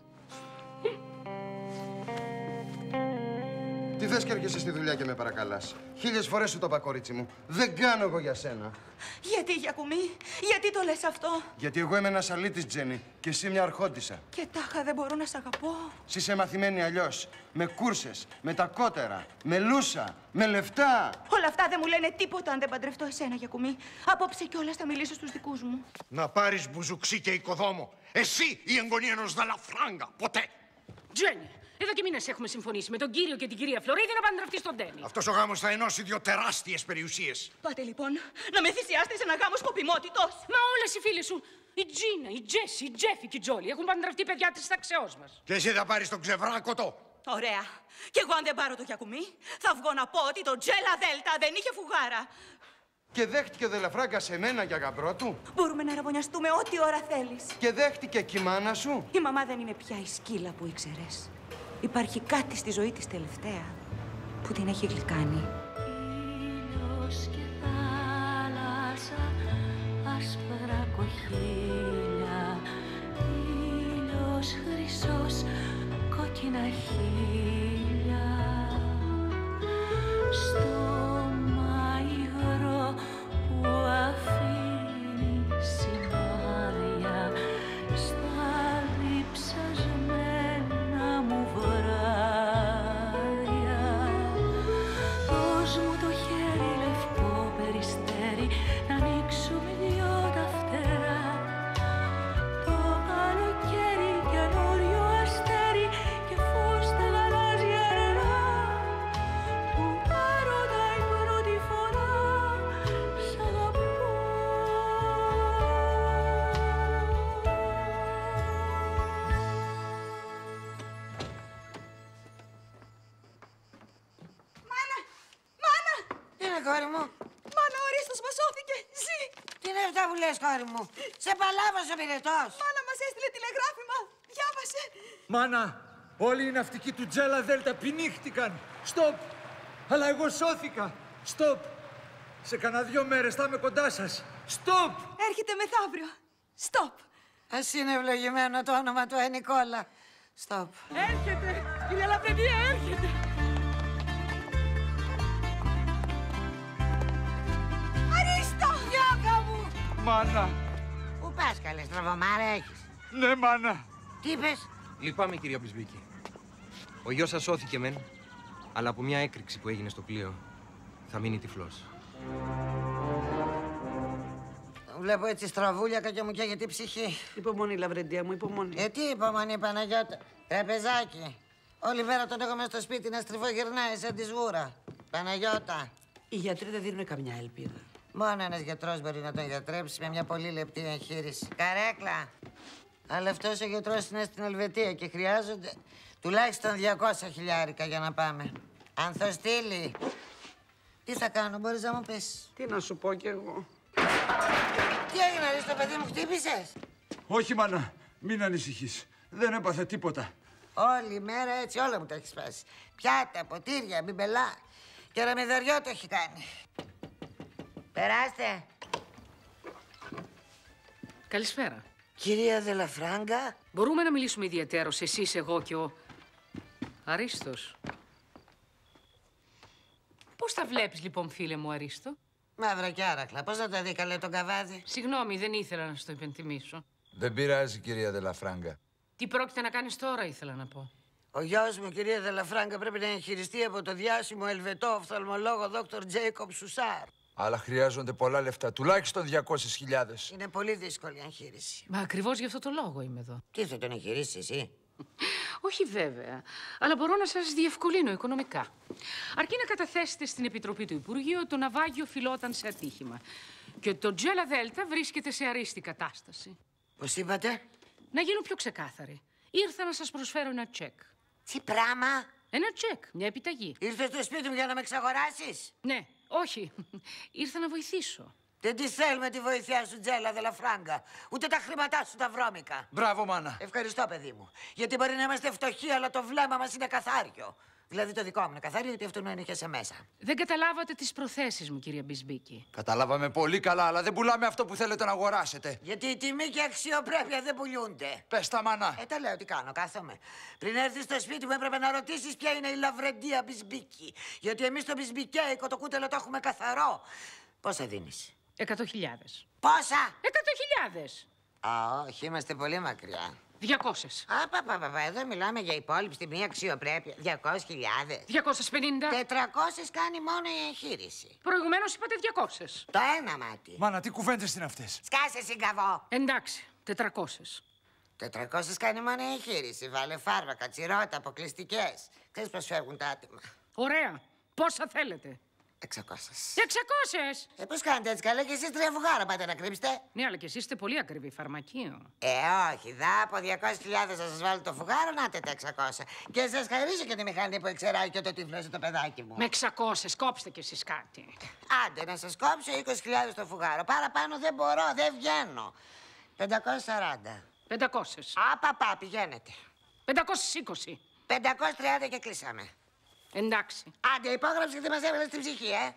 Τι θες και έρχεσαι στη δουλειά και με παρακαλάς? Χίλιες φορές σου το είπα, κορίτσι μου. Δεν κάνω εγώ για σένα. Γιατί, Γιακουμή, γιατί το λες αυτό? Γιατί εγώ είμαι ένας αλήτης, Τζένι, και εσύ μια αρχόντισσα. Και τάχα δεν μπορώ να σ' αγαπώ. Εσύ είσαι μαθημένη αλλιώς. Με κούρσες, με τα κότερα, με λούσα, με λεφτά. Όλα αυτά δεν μου λένε τίποτα αν δεν παντρευτώ εσένα, Γιακουμή. Απόψε κιόλας θα μιλήσω στους δικούς μου. Να πάρεις μπουζουξί και οικοδόμο. Εσύ, η εγγονή ενός Δελαφράγκα. Ποτέ. Τζένι, εδώ και μήνες έχουμε συμφωνήσει με τον κύριο και την κυρία Φλωρίδη να παντρευτεί στον Ντένι. Αυτός ο γάμος θα ενώσει δύο τεράστιες περιουσίες. Πάτε λοιπόν να με θυσιάσετε σε ένα γάμο σκοπιμότητος. Μα όλες οι φίλες σου, η Τζίνα, η Τζέσι, η Τζέφι και η Τζόλι, έχουν παντρευτεί παιδιά της ταξεώς μας. Και εσύ θα πάρεις τον ξεβράκωτο. Ωραία. Κι εγώ αν δεν πάρω το Γιακουμί, θα βγω να πω ότι το Τζέλα Δέλτα δεν είχε φουγάρα. Και δέχτηκε ο Δελαφράγκα σε μένα για γαμπρό του. Μπορούμε να ραβωνιαστούμε ό,τι ώρα θέλεις. Και δέχτηκε και η μάνα σου. Η μαμά δεν είναι πια η σκύλα που ήξερες. Υπάρχει κάτι στη ζωή της τελευταία που την έχει γλυκάνει. Ήλιος και θάλασσα, άσπρα κοχύλια, ήλιος χρυσός, κόκκινα χείλια, στόμα υγρό που αφήνει σημάδια στα διψασμένα μου βράδια. Δώσ' μου το χέρι λευκό περιστέρι να ανοίξουμε δυο τα φτερά. Το καλοκαίρι καινούριο αστέρι και φως στα γαλάζια νερά που έρωτα η πρώτη φορά σ' αγαπώ. Μάνα! Μάνα! Τι είναι, κόρη μου? Μάνα, ο Ρίστος μας σώθηκε! Ζει! Τι είναι αυτά που λες, κόρη μου? Σε παλάβασε ο πυρετός. Μάνα μας έστειλε τηλεγράφημα! Διάβασε! Μάνα, όλοι οι ναυτικοί του Τζέλα Δέλτα πηνύχτηκαν. Στοπ! Αλλά εγώ σώθηκα. Στοπ! Σε κανένα δυο μέρες θα είμαι κοντά σας. Στοπ! Έρχεται μεθαύριο. Στοπ! Ας είναι ευλογημένο το όνομα του, ε, Νικόλα. Στοπ. Έρχεται! Κυρία Λαπρεντία, έρχεται! Αρίστο! Γιώκα μου! Μάνα! Πού πας, καλέ, στραβωμάρα έχεις? Ναι, μάνα! Τι είπες? Λυπάμαι, κυρία Μπισμπίκη. Ο γιος σας σώθηκε μεν, αλλά από μια έκρηξη που έγινε στο πλοίο θα μείνει τυφλός. Βλέπω έτσι στραβούλιακα και μου καίγεται η ψυχή. Υπομονή, Λαβρεντία μου, υπομονή. Ε, τι υπομονή, Παναγιώτα. Τραπεζάκι. Όλη μέρα τον έχω μέσα στο σπίτι να στριφογυρνάει σαν τη σγούρα. Παναγιώτα. Οι γιατροί δεν δίνουν καμιά ελπίδα. Μόνο ένας γιατρός μπορεί να τον γιατρέψει με μια πολύ λεπτή εγχείρηση. Καρέκλα. Αλλά αυτός ο γιατρός είναι στην Ελβετία και χρειάζονται τουλάχιστον διακόσια χιλιάρικα για να πάμε. Ανθοστήλη. Τι θα κάνω, μπορείς να μου πεις? Τι να σου πω κι εγώ. Τι έγινε, Αρίστο, παιδί μου, χτύπησες? Όχι, μάνα. Μην ανησυχείς. Δεν έπαθε τίποτα. Όλη μέρα έτσι όλα μου τα έχει σπάσει. Πιάτα, ποτήρια, μπιμπελά. Και ραμιδαριό το έχει κάνει. Περάστε. Καλησπέρα. Κυρία Δελαφράγκα. Μπορούμε να μιλήσουμε ιδιαιτέρως, εσείς, εγώ και ο Αρίστος. Πώς τα βλέπεις, λοιπόν, φίλε μου, Αρίστο? Μαύρα και άραχλα. Πώς να τα δει καλέ τον καβάδι? Συγγνώμη, δεν ήθελα να σου το υπενθυμίσω. Δεν πειράζει, κυρία Δελαφράγκα. Τι πρόκειται να κάνεις τώρα, ήθελα να πω. Ο γιος μου, κυρία Δελαφράγκα, πρέπει να εγχειριστεί από το διάσημο Ελβετό οφθαλμολόγο δόκτωρ Τζέικοπ Σουσάρ. Αλλά χρειάζονται πολλά λεφτά, τουλάχιστον διακόσιες χιλιάδες. Είναι πολύ δύσκολη εγχείρηση. Μα ακριβώς γι' αυτό το λόγο είμαι εδώ. Τι θα τον εγχειρήσει εσύ? Όχι βέβαια, αλλά μπορώ να σας διευκολύνω οικονομικά. Αρκεί να καταθέσετε στην Επιτροπή του Υπουργείου ότι το ναυάγιο φυλόταν σε ατύχημα και ότι το Τζέλα Δέλτα βρίσκεται σε αρίστη κατάσταση. Πώς είπατε? Να γίνω πιο ξεκάθαρη. Ήρθα να σας προσφέρω ένα τσεκ. Τι πράγμα? Ένα τσεκ, μια επιταγή. Ήρθες στο σπίτι μου για να με εξαγοράσεις? Ναι, όχι. Ήρθα να βοηθήσω. Δεν τη θέλουμε τη βοήθειά σου, Τζέλα Δελαφράγκα. Ούτε τα χρήματά σου τα βρώμικα. Μπράβο, μάνα. Ευχαριστώ, παιδί μου. Γιατί μπορεί να είμαστε φτωχοί, αλλά το βλέμμα μας είναι καθάριο. Δηλαδή το δικό μου είναι καθάριο, γιατί αυτό είναι είχε σε μέσα. Δεν καταλάβατε τις προθέσεις μου, κυρία Μπισμπίκη. Καταλάβαμε πολύ καλά, αλλά δεν πουλάμε αυτό που θέλετε να αγοράσετε. Γιατί η τιμή και η αξιοπρέπεια δεν πουλιούνται. Πες τα, μάνα. Ε, τα λέω, τι κάνω, κάθομαι. Πριν έρθεις στο σπίτι μου έπρεπε να ρωτήσεις ποια είναι η Λαβρεντία Μπισμπίκη. Γιατί εμείς το μπισμπικέικο το κούτελο το έχουμε καθαρό. Πόσα δίνεις? Εκατό χιλιάδες. Πόσα? Εκατό χιλιάδες. Α, όχι, είμαστε πολύ μακριά. Διακόσες. Α, πα, πα, πα, πα, εδώ μιλάμε για υπόλοιψη τιμή αξιοπρέπεια. Διακόσιες χιλιάδες. Διακόσιες πενήντα. Τετρακόσιες κάνει μόνο η εγχείρηση. Προηγουμένως είπατε διακόσιες. Το ένα μάτι. Μάνα, τι κουβέντες είναι αυτές? Σκάσε συγκαβό. Εντάξει, τετρακόσιες. Τετρακόσιες κάνει μόνο η εγχείρηση. Βάλε φάρμακα, τσιρότα, αποκλειστικές. Ξέρεις πώς φεύγουν τα άτομα. Ωραία. Πόσα θέλετε? Εξακόσιες. Εξακόσιες. Ε, πώς κάνετε έτσι καλά, και εσείς τρία βουγάρα πάτε να κρύψετε? Ναι, αλλά και εσείς είστε πολύ ακριβή φαρμακείο. Ε, όχι, δα από διακόσιες χιλιάδες θα σας βάλω το φουγάρο, να τα εξακόσια. Και σας χαρίζω και τη μηχανή που εξεράει και το τυφλώσει το παιδάκι μου. Με εξακόσιες, κόψτε κι εσείς κάτι. Άντε, να σας κόψω είκοσι χιλιάδες το φουγάρο. Παραπάνω δεν μπορώ, δεν βγαίνω. πεντακόσιες σαράντα. πεντακόσιες. Α, παπά, πηγαίνετε. πεντακόσιες είκοσι. πεντακόσιες τριάντα και κλείσαμε. Εντάξει. Άντε, υπόγραψε και μας έβγαλε στην ψυχή, ε.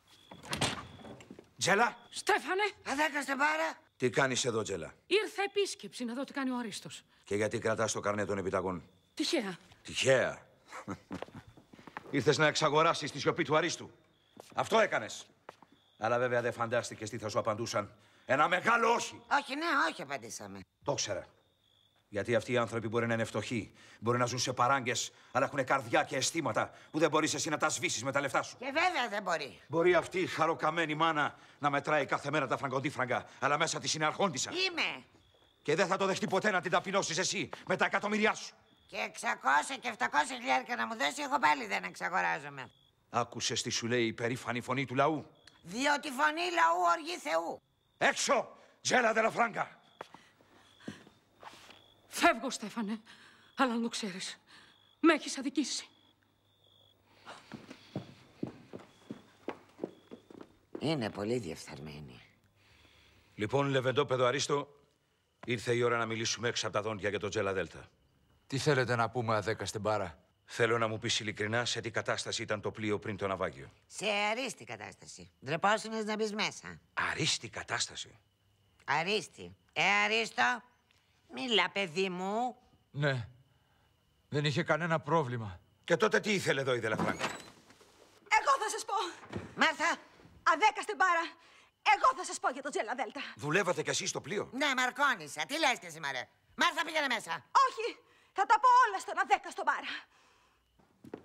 Τζέλα. Στέφανε. Αδέκαστε πάρα. Τι κάνεις εδώ, Τζέλα? Ήρθα επίσκεψη να δω τι κάνει ο Αρίστος. Και γιατί κρατάς το καρνέ των επιταγών? Τυχαία. Τυχαία. Ήρθες να εξαγοράσεις τη σιωπή του Αρίστου. Αυτό έκανες. Αλλά βέβαια δεν φαντάστηκες τι θα σου απαντούσαν. Ένα μεγάλο όχι. Όχι, ναι, όχι απαντήσαμε. Το ήξερα. Γιατί αυτοί οι άνθρωποι μπορεί να είναι φτωχοί, μπορεί να ζουν σε παράγκες, αλλά έχουν καρδιά και αισθήματα που δεν μπορείς εσύ να τα σβήσεις με τα λεφτά σου. Και βέβαια δεν μπορεί. Μπορεί αυτή η χαροκαμένη μάνα να μετράει κάθε μέρα τα φραγκοντίφραγκα, αλλά μέσα της είναι αρχόντισσα. Είμαι. Και δεν θα το δεχτεί ποτέ να την ταπεινώσεις εσύ με τα εκατομμύρια σου. Και εξακόσια και επτακόσια χιλιάρικα να μου δώσει, εγώ πάλι δεν εξαγοράζομαι. Άκουσες τι σου λέει η περήφανη φωνή του λαού? Διότι φωνή λαού οργή Θεού. Έξω, Τζέλα Δελαφράγκα! Φεύγω, Στέφανε, αλλά να το ξέρεις, με έχεις αδικήσει. Είναι πολύ διεφθαρμένη. Λοιπόν, Λεβεντόπεδο Αρίστο, ήρθε η ώρα να μιλήσουμε έξω από τα δόντια για το Τζέλα Δέλτα. Τι θέλετε να πούμε, αδέκαστε μπάρα? Θέλω να μου πεις ειλικρινά σε τι κατάσταση ήταν το πλοίο πριν το ναυάγιο. Σε αρίστη κατάσταση. Ντρεπόσουνες να μπεις μέσα. Αρίστη κατάσταση? Αρίστη. Ε, Αρίστο, μίλα, παιδί μου. Ναι. Δεν είχε κανένα πρόβλημα. Και τότε τι ήθελε εδώ η Δελαφράγκα? Εγώ θα σας πω. Μάρθα. Αδέκαστε μπάρα. Εγώ θα σας πω για το Τζέλα Δέλτα. Δουλεύατε κι εσείς στο πλοίο? Ναι, Μαρκόνισσα. Τι λες και εσύ, μαρέ? Μάρθα, πήγαινε μέσα. Όχι. Θα τα πω όλα στον αδέκαστο μπάρα.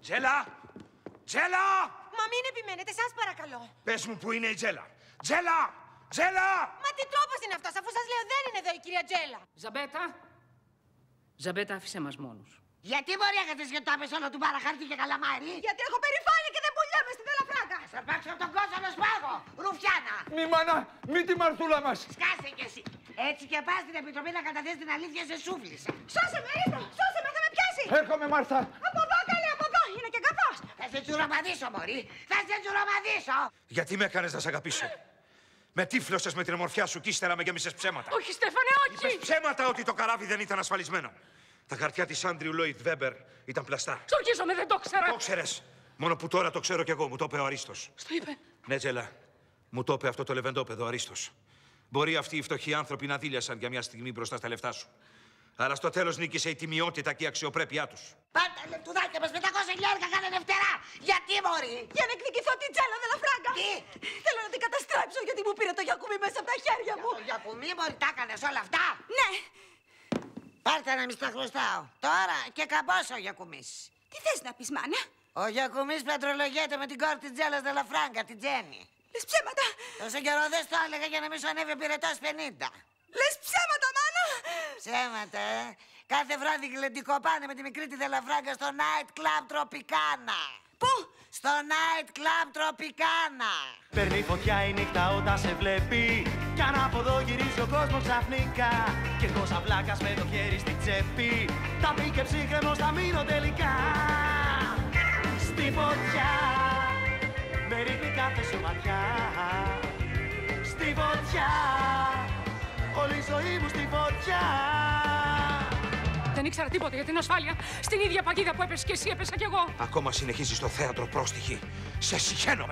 Τζέλα! Τζέλα! Μα μην επιμένετε, σας παρακαλώ. Πες μου που είναι η Τζέλα. Τζέλα! Τζέλα! Μα τι τρόπος είναι αυτός, αφού σας λέω δεν είναι εδώ η κυρία Τζέλα. Ζαμπέτα. Ζαμπέτα, άφησέ μας μόνους. Γιατί μπορεί να καθίσει και το άπες όλο του μπάρα χαρτί και καλαμάρι. Γιατί έχω περηφάνεια και δεν πουλιέμαι στην Δελαφράγκα. Θα πάρξω από τον κόσμο να σπάγω, ρουφιάνα. Μη μάνα, μη τη μαρθούλα μας. Σκάσε κι εσύ. Έτσι και πας στην επιτροπή να καταθέσει την αλήθεια, σε σούφλισα. Σώσε με, ήρθα, σώσε με, θα με πιάσει. Έρχομαι, Μάρθα. Από εδώ, καλέ, από εδώ, είναι και καθώς. Θα σε τσουρομαδίσω, μωρή. Θα σε τσουρομαδίσω. Γιατί με έκανες να σ' αγαπήσω. Με τύφλωσες με την ομορφιά σου και ύστερα με γέμισες ψέματα. Όχι, Στέφανε, όχι. Είπες ψέματα ότι το καράβι δεν ήταν ασφαλισμένο. Τα χαρτιά της Άντριου Λόιτ Βέμπερ ήταν πλαστά. Στορκίζομαι, δεν το ξέρα. Το ξέρες. Μόνο που τώρα το ξέρω κι εγώ. Μου το είπε ο Αρίστος. Στο είπε. Ναι, Τζέλα. Μου το είπε αυτό το λεβεντόπεδο ο Αρίστος. Μπορεί αυτοί οι φτωχοί άνθρωποι να δίλιασαν για μια στιγμή μπροστά στα λεφτά σου. Αλλά στο τέλος νίκησε η τιμιότητα και η αξιοπρέπειά τους. Πάντα λεπτουδάκια μας πεντακόσια χιλιάρικα κάνανε φτερά. Γιατί, μωρή. Για να εκδικηθώ την Τζέλα Δελαφράγκα. Τι. Θέλω να την καταστρέψω γιατί μου πήρε το γιακουμί μέσα από τα χέρια μου. Το γιακουμί, μωρή, τα έκανες όλα αυτά. Ναι. Πάρτε να μη στα χρωστάω. Τώρα και καμπόσο ο γιακουμής. Τι θες να πεις, μάνα. Ο γιακουμής πλατρολογιέται με την κόρη της Τζέλας Δελαφράγκα, την Τζέννη. Λες ψέματα. Τόσο καιρό δεν το έλεγα για να μην σου ανέβει ο πυρετός πενήντα. Λες ψέματα, μάνα. Ψέματα, ε. Κάθε βράδυ γλεντικοπάνε με τη μικρή τη Δελαφράγκα στο Night Club Tropicana. Πού? Στο Night Club Tropicana. Παίρνει φωτιά η νύχτα όταν σε βλέπει κι αν από εδώ γυρίζει ο κόσμος ξαφνικά και εγώ σαν βλάκας με το χέρι στην τσέπη τα πει και ψύχρεμος θα μείνω τελικά. Στη φωτιά με ρίχνει κάθε σου ματιά. Στη φωτιά όλη η ζωή μου στη φωτιά. Δεν ήξερα τίποτα για την ασφάλεια. Στην ίδια παγίδα που έπεσε και εσύ, έπεσα κι εγώ. Ακόμα συνεχίζεις το θέατρο πρόστιχη. Σε συχαίνομαι.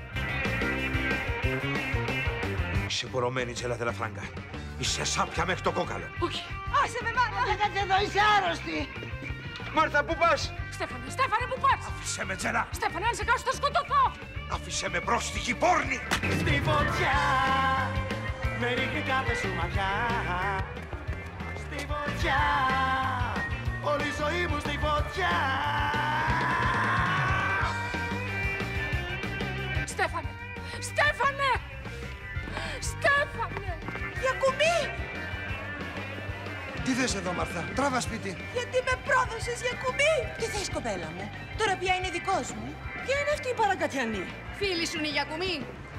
Είσαι μπορωμένη, Τζέλα Δελαφράγκα. Είσαι σάπια μέχρι το κόκαλο. Όχι. Άσε με, μάνα. Δεν κάτσε εδώ, είσαι άρρωστη. Μάρθα, πού πας. Στέφανε, Στέφανε, πού πας. Άφησε με, Τζέλα. Στέφανε, αν σε κάσω θα σκοτωθώ. Άφησε με, πρόστιχη πόρνη. Στη φωτιά με ρίχνει κάθε σου ματιά. Στη φωτιά όλη η ζωή μου στη φωτιά. Στέφανε, Στέφανε, Στέφανε. Γιακουμί. Τι θες εδώ, Μάρθα, τράβα σπίτι. Γιατί με πρόδωσες, Γιακουμί. Τι θες, κοπέλα μου. Τώρα πια είναι δικός μου. Ποια είναι αυτή η παρακατιανή. Φίλη σου είναι η Γιακουμί.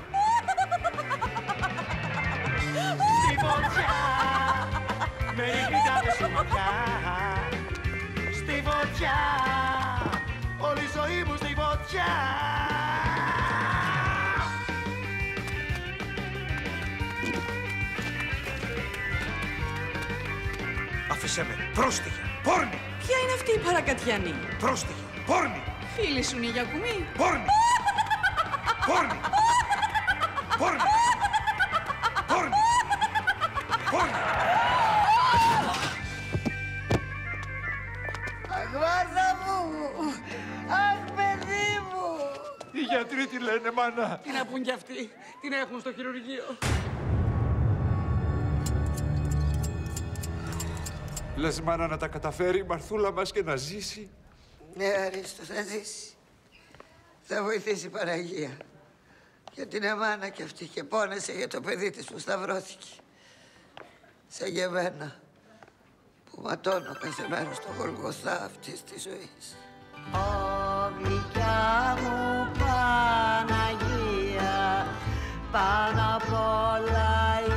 Στη φωτιά με ρίχνει κάθε σου ματιά. Στη φωτιά όλη η ζωή μου στη φωτιά. Άφησε με, πρόστιχη, πόρνη. Ποια είναι αυτή η παρακατιανή. Πρόστιχη, πόρνη. Φίλη σου είναι η Γιακουμί. Πόρνη. Πόρνη. Πόρνη. Πόρνη. Πόρνη. Αχ, Μάρθα μου. Αχ, παιδί μου. Οι γιατροί τι λένε, μάνα. Τι να πούν κι αυτοί. Τι να έχουν στο χειρουργείο. Λες, μάνα, να τα καταφέρει η Μαρθούλα μας και να ζήσει. Ναι, Αρίστο, θα ζήσει. Θα βοηθήσει η Παναγία. Γιατί είναι μάνα κι αυτή και πόνεσε για το παιδί της που σταυρώθηκε. Σαν και εμένα, που ματώνω κάθε μέρα στο Γολγοθά αυτής της ζωής. Ω, γλυκιά μου Παναγία, πάνω απ' όλα η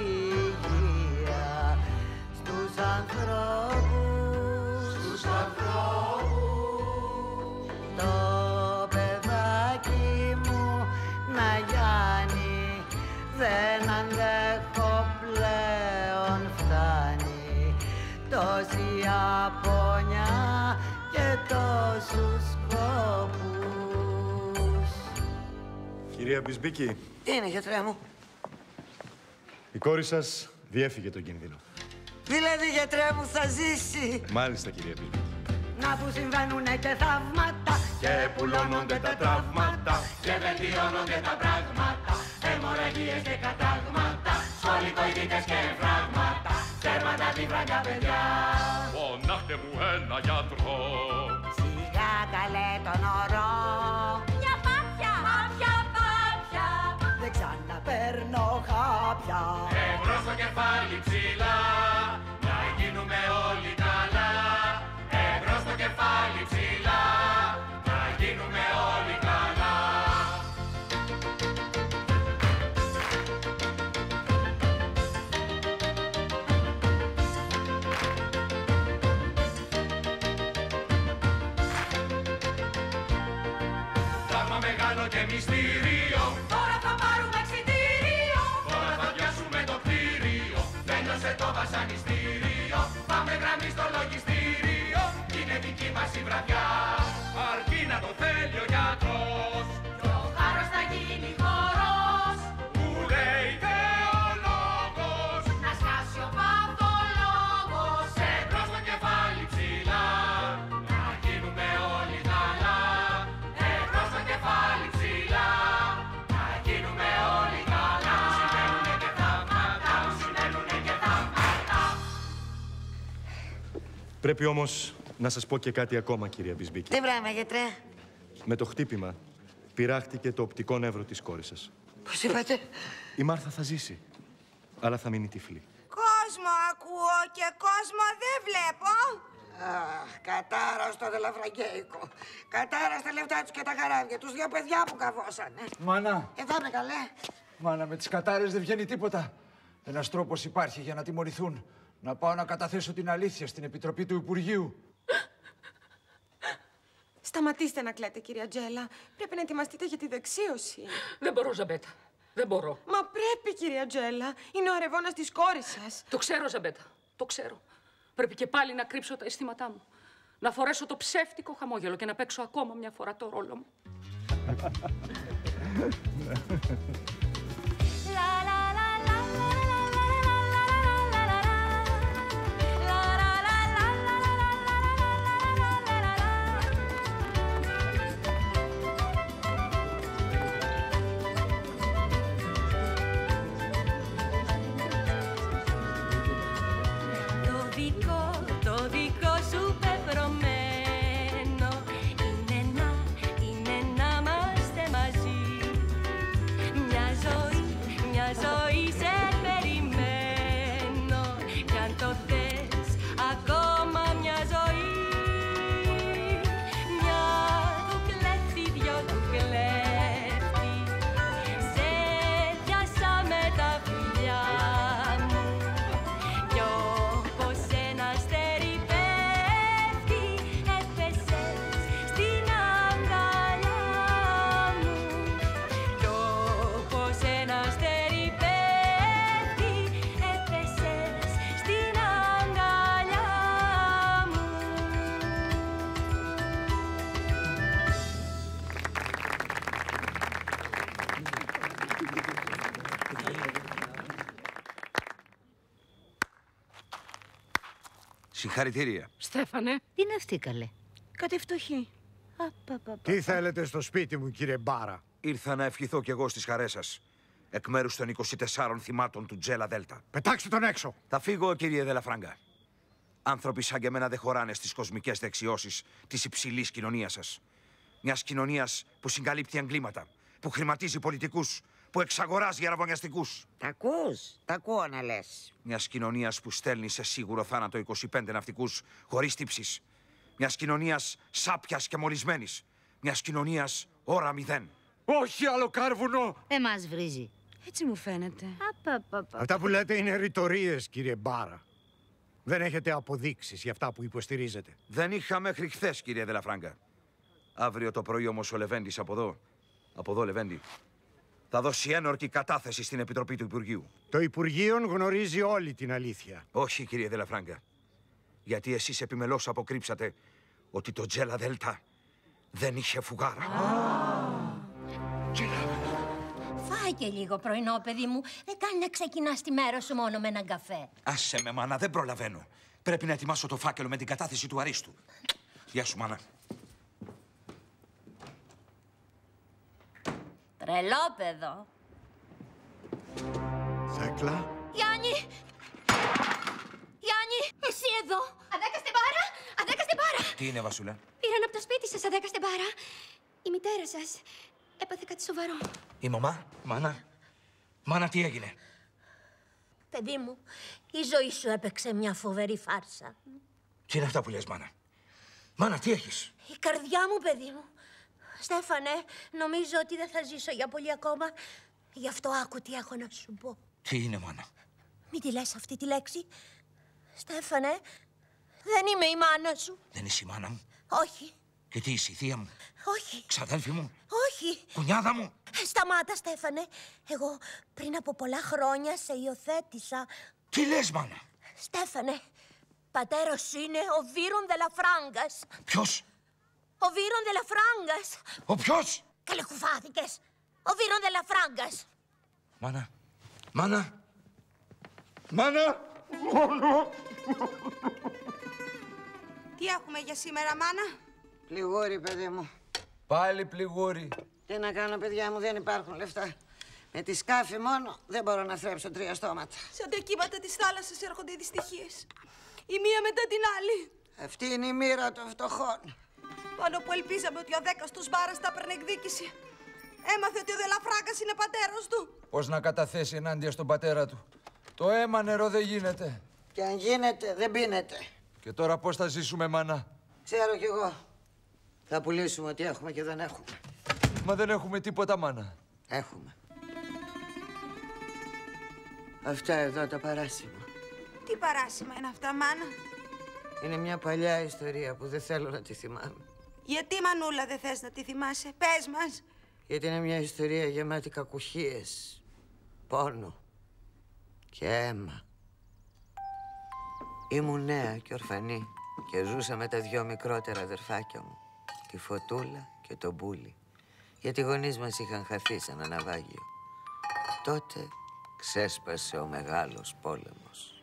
υγεία στους ανθρώπους, στους ανθρώπους, το παιδάκι μου να γιάνει, δεν αντέχω πλέον, φτάνει τόση απονιά και τόσους σκόπους. Κυρία Μπισμπίκη, Τι είναι, γιατρέ μου? η κόρη σας διέφυγε τον κίνδυνο. Δηλαδή, γιατρέ μου, θα ζήσει. Μάλιστα, κυρία Μπισμπίκη. Να που συμβαίνουνε και θαύματα Και πουλώνονται τα τραύματα και βελτιώνονται τα πράγματα. Αιμορραγίες και κατάγματα, σχολικοειδίτες και φράγματα. Τέρματα τη βράγκα, παιδιά. Φωνάχτε μου ένα γιατρό. Σιγά καλέ άλλο και μυστήριο. Τώρα θα πάρουμε εξιτήριο. Τώρα θα πιάσουμε το κτίριο. Τέλειωσε το βασανιστήριο. Πάμε γραμμή στο λογιστήριο. Είναι δική μας η βραδιά. Αρκεί να το θέλει ο γιατρός. Κι ο χάρος θα γίνει χορός. Που λέει θεολόγος. Να σκάσει ο παθολόγος. Εμπρός το κεφάλι ψηλά. Να γίνουμε όλοι καλά. Εμπρός το κεφάλι ψηλά. Να γίνουμε όλοι καλά. Συμβαίνουνε και θαύματα. Συμβαίνουνε και θαύματα. Πρέπει όμως να σας πω και κάτι ακόμα, κυρία Μπισμπίκη. Τι πράγμα, γιατρέ? Με το χτύπημα πειράχτηκε το οπτικό νεύρο της κόρης σας. Πώς είπατε? Η Μάρθα θα ζήσει, αλλά θα μείνει τυφλή. Κόσμο ακούω και κόσμο δεν βλέπω. Αχ, κατάρα στο δελαφραγκέικο. Κατάρα στα λεφτά τους και τα καράβια. Τους δύο παιδιά που καβώσανε. Μάνα, Εδώ είμαι καλέ. μάνα, με τις κατάρες δεν βγαίνει τίποτα. Ένας τρόπος υπάρχει για να τιμωρηθούν. Να πάω να καταθέσω την αλήθεια στην Επιτροπή του Υπουργείου. Σταματήστε να κλαίτε, κυρία Τζέλα. Πρέπει να ετοιμαστείτε για τη δεξίωση. Δεν μπορώ, Ζαμπέτα. Δεν μπορώ. Μα πρέπει, κυρία Τζέλα. Είναι ο αρεβώνας της κόρης σας. Το ξέρω, Ζαμπέτα. Το ξέρω. Πρέπει και πάλι να κρύψω τα αισθήματά μου. Να φορέσω το ψεύτικο χαμόγελο και να παίξω ακόμα μια φορά το ρόλο μου. Συγχαρητήρια. Στέφανε. Τι είναι αυτή, καλέ? Κατευτοχή. Τι θέλετε στο σπίτι μου, κύριε Μπάρα? Ήρθα να ευχηθώ κι εγώ στις χαρές σας. Εκ μέρους των είκοσι τεσσάρων θυμάτων του Τζέλα Δέλτα. Πετάξτε τον έξω! Θα φύγω, κύριε Δελαφράγκα. Άνθρωποι σαν και εμένα δεν χωράνε στις κοσμικές δεξιώσεις της υψηλής κοινωνίας σας. Μιας κοινωνίας που συγκαλύπτει εγκλήματα, που χρηματίζει πολιτικούς, που εξαγοράζει αραβωνιαστικούς. Τα ακούς, τα ακούω να λες. Μιας κοινωνίας που στέλνει σε σίγουρο θάνατο είκοσι πέντε ναυτικούς χωρίς τύψεις. Μιας κοινωνίας σάπιας και μολυσμένης. Μιας κοινωνίας ώρα μηδέν. Όχι άλλο κάρβουνο! Εμάς βρίζει. Έτσι μου φαίνεται. Αυτά που λέτε είναι ρητορίες, κύριε Μπάρα. Δεν έχετε αποδείξεις για αυτά που υποστηρίζετε. Δεν είχα μέχρι χθες, κύριε Δελαφράγκα. Αύριο το πρωί όμως ο Λεβέντης από εδώ, από εδώ Λεβέντη, θα δώσει ένορκη κατάθεση στην Επιτροπή του Υπουργείου. Το Υπουργείο γνωρίζει όλη την αλήθεια. Όχι, κύριε Δελαφράγκα. Γιατί εσείς επιμελώς αποκρύψατε ότι το Τζέλα Δέλτα δεν είχε φουγάρα. Φάει και λίγο πρωινό, παιδί μου. Δεν κάνει να ξεκινάς τη μέρα σου μόνο με έναν καφέ. Άσε με, μάνα, δεν προλαβαίνω. Πρέπει να ετοιμάσω το φάκελο με την κατάθεση του Αρίστου. Γεια σου, μάνα. Τρελόπεδο. Θέκλα. Γιάννη! Γιάννη, εσύ εδώ! Αδέκα στην μπάρα! Αδέκα στην μπάρα! Τι είναι, Βασούλα? Πήραν από το σπίτι σας, αδέκα στην μπάρα. Η μητέρα σας έπαθε κάτι σοβαρό. Η μαμά, μάνα. Μάνα, τι έγινε? Παιδί μου, η ζωή σου έπαιξε μια φοβερή φάρσα. Τι είναι αυτά που λες, μάνα? Μάνα, τι έχεις? Η καρδιά μου, παιδί μου. Στέφανε, νομίζω ότι δεν θα ζήσω για πολύ ακόμα. Γι' αυτό άκου τι έχω να σου πω. Τι είναι, μάνα? Μην τη λες αυτή τη λέξη. Στέφανε, δεν είμαι η μάνα σου. Δεν είσαι η μάνα μου. Όχι. Και τι είσαι, η θεία μου? Όχι. Ξαδέλφη μου? Όχι. Κουνιάδα μου? Σταμάτα, Στέφανε. Εγώ πριν από πολλά χρόνια σε υιοθέτησα. Τι λες, μάνα? Στέφανε, πατέρος είναι ο Βίρον Δελαφράγκας. Ποιος? Ο Βίρον Δελαφράγκας. Ο ποιος? Καλεκουφάθηκες. Ο Βίρον Δελαφράγκας. Μάνα. Μάνα. Μάνα. Μάνα. Τι έχουμε για σήμερα, μάνα? Πληγούρι, παιδί μου. Πάλι πληγούρι. Τι να κάνω, παιδιά μου, δεν υπάρχουν λεφτά. Με τη σκάφη μόνο δεν μπορώ να θρέψω τρία στόματα. Σαν τα κύματα της θάλασσας έρχονται οι δυστυχίες. Η μία μετά την άλλη. Αυτή είναι η μοίρα των φτωχών. Πάνω που ελπίζαμε ότι ο δέκαστος Μπάρας θα έπαιρνε εκδίκηση, έμαθε ότι ο Δελαφράγκας είναι πατέρας του. Πώς να καταθέσει ενάντια στον πατέρα του? Το αίμα νερό δεν γίνεται. Και αν γίνεται, δεν πίνεται. Και τώρα πώς θα ζήσουμε, μάνα? Ξέρω κι εγώ. Θα πουλήσουμε ό,τι έχουμε και δεν έχουμε. Μα δεν έχουμε τίποτα, μάνα. Έχουμε. Αυτά εδώ τα παράσιμα. Τι παράσιμα είναι αυτά, μάνα? Είναι μια παλιά ιστορία που δεν θέλω να τη θυμάμαι. Γιατί, μανούλα, δεν θες να τη θυμάσαι? Πες μας. Γιατί είναι μια ιστορία γεμάτη κακουχίες, πόνο και αίμα. Ήμουν νέα και ορφανή και ζούσα με τα δυο μικρότερα αδερφάκια μου, τη Φωτούλα και τον Μπούλη, γιατί οι γονείς μας είχαν χαθεί σε ένα ναυάγιο. Τότε ξέσπασε ο μεγάλος πόλεμος.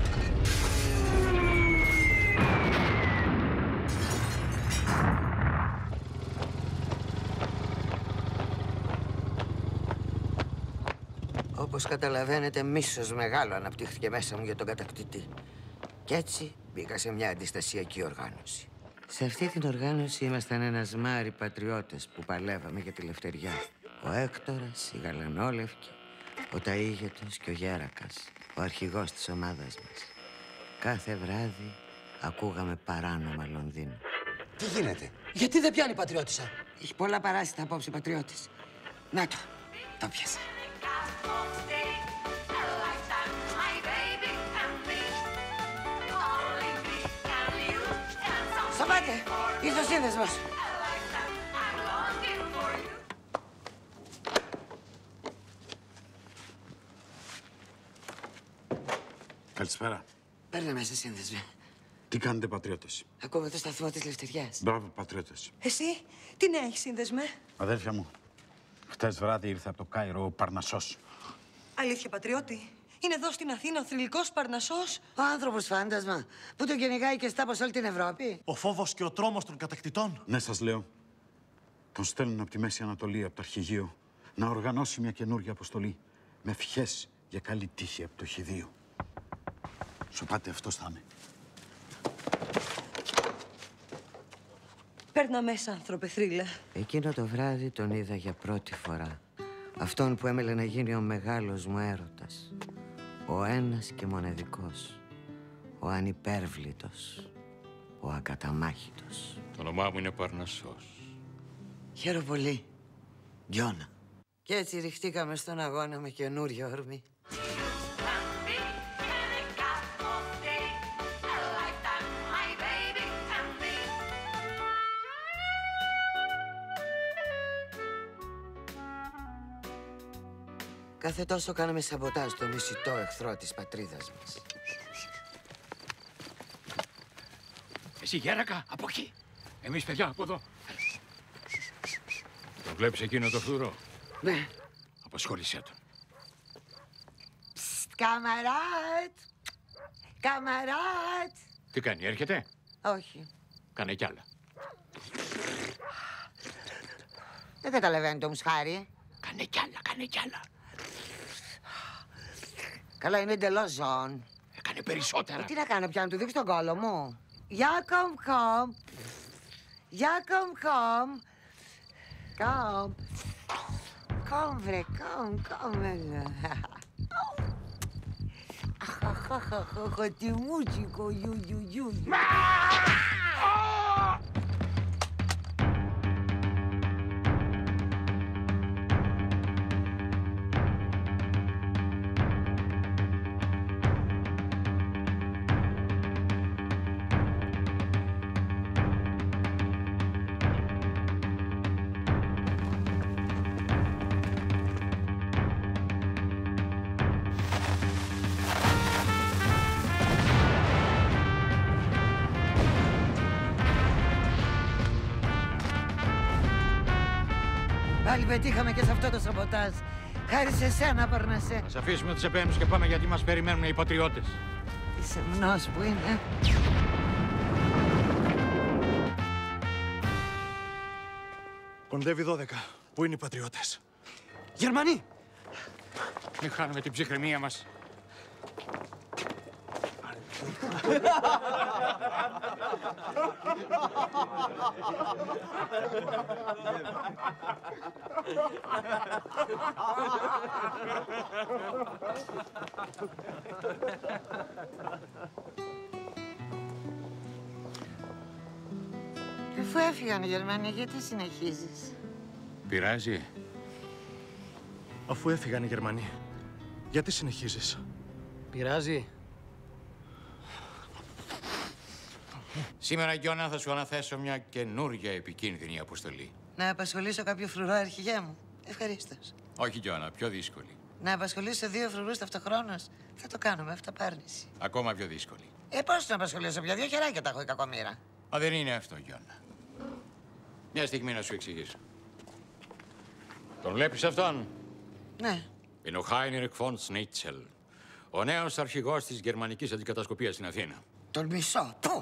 Όπως καταλαβαίνετε, μίσος μεγάλο αναπτύχθηκε μέσα μου για τον κατακτητή. Κι έτσι μπήκα σε μια αντιστασιακή οργάνωση. Σε αυτή την οργάνωση ήμασταν ένα σμάρι πατριώτες που παλεύαμε για τη λευτεριά. Ο Έκτορας, η Γαλανόλευκη, ο Ταΐγετος και ο Γέρακας, ο αρχηγός της ομάδας μας. Κάθε βράδυ ακούγαμε παράνομα Λονδίνου. Τι γίνεται? Γιατί δεν πιάνει πατριώτισσα? Έχει πολλά παράσιτα απόψε πατριώτης. Να το, το πιάσα. Σταμάτε! Ήρθε ο σύνδεσμος. Καλησπέρα. Παίρνε μέσα, σύνδεσμε. Τι κάνετε, πατριώτες? Ακούμε το σταθμό της Λευτεριάς. Μπράβο, πατριώτες. Εσύ, τι νέα έχεις, σύνδεσμε? Αδέρφια μου, χτες βράδυ ήρθε από το Κάιρο ο Παρνασσός. Αλήθεια, πατριώτη? Είναι εδώ στην Αθήνα ο θρυλικός Παρνασσός? Ο άνθρωπος φάντασμα που τον κυνηγάει και στάπω σε όλη την Ευρώπη. Ο φόβος και ο τρόμος των κατακτητών. Ναι, σας λέω. Τον στέλνουν από τη Μέση Ανατολή, από το αρχηγείο, να οργανώσει μια καινούργια αποστολή με ευχές για καλή τύχη από το χειδείο. Σοπάτε, αυτός θα είναι. Παίρνα μέσα, άνθρωπε θρύλε. Εκείνο το βράδυ τον είδα για πρώτη φορά. Αυτόν που έμελε να γίνει ο μεγάλος μου έρωτας. Ο ένας και μοναδικός. Ο ανυπέρβλητος. Ο ακαταμάχητος. Το όνομά μου είναι Παρνασσός. Χαίρομαι πολύ. Γιώνα. Κι έτσι ριχτήκαμε στον αγώνα με καινούριο ορμή. Κάθε τόσο κάναμε σαμποτάζ στο μισητό εχθρό της πατρίδας μας. Εσύ, Γέρακα, από εκεί. Εμείς, παιδιά, από εδώ. Το βλέπεις εκείνο το φλουρό? Ναι. Απασχόλησέ τον. Πστ, καμαράτ. Καμαράτ. Τι κάνει, έρχεται? Όχι. Κάνε κι άλλα. Δεν καταλαβαίνει το μουσχάρι. Κάνε κι άλλα, κάνε κι άλλα. Καλά, είναι εντελώς ζών. Έκανε περισσότερα. Ε, τι να κάνω πια, να του δείξω τον κόλο μου. Για κομ κομ. Για κομ κομ. Κομ. Κομ βρε, κομ, κομ. Αχ, τι μούτσικο, γιου, γιου, γιου. Πάλι πετύχαμε και σε αυτό το σαμποτάζ. Χάρη σε σένα, Παρνασέ. Ας αφήσουμε τους επέμβους και πάμε γιατί μας περιμένουν οι πατριώτες. Τι σεμνός που είναι. Κοντεύει δώδεκα. Πού είναι οι πατριώτες? Γερμανοί! Μην χάνουμε την ψυχραιμία μας. Αφού έφυγαν οι Γερμανοί, γιατί συνεχίζεις? Πειράζει. Αφού έφυγαν οι Γερμανοί, γιατί συνεχίζεις? Πειράζει. Σήμερα, Γιώνα, θα σου αναθέσω μια καινούργια επικίνδυνη αποστολή. Να απασχολήσω κάποιο φρουρό, αρχηγέ μου. Ευχαρίστως. Όχι, Γιώνα, πιο δύσκολη. Να απασχολήσω δύο φρουρούς ταυτοχρόνως. Θα το κάνω με αυταπάρνηση. Ακόμα πιο δύσκολη. Ε, πώς να απασχολήσω πια? Δύο χεράκια τα έχω η κακομοίρα. Α, δεν είναι αυτό, Γιώνα. Μια στιγμή να σου εξηγήσω. Τον βλέπεις αυτόν? Ναι. Είναι ο Χάινριχ φον Σνίτσελ, ο νέος αρχηγός της γερμανικής αντικατασκοπίας στην Αθήνα. Τον μισώ. Πού!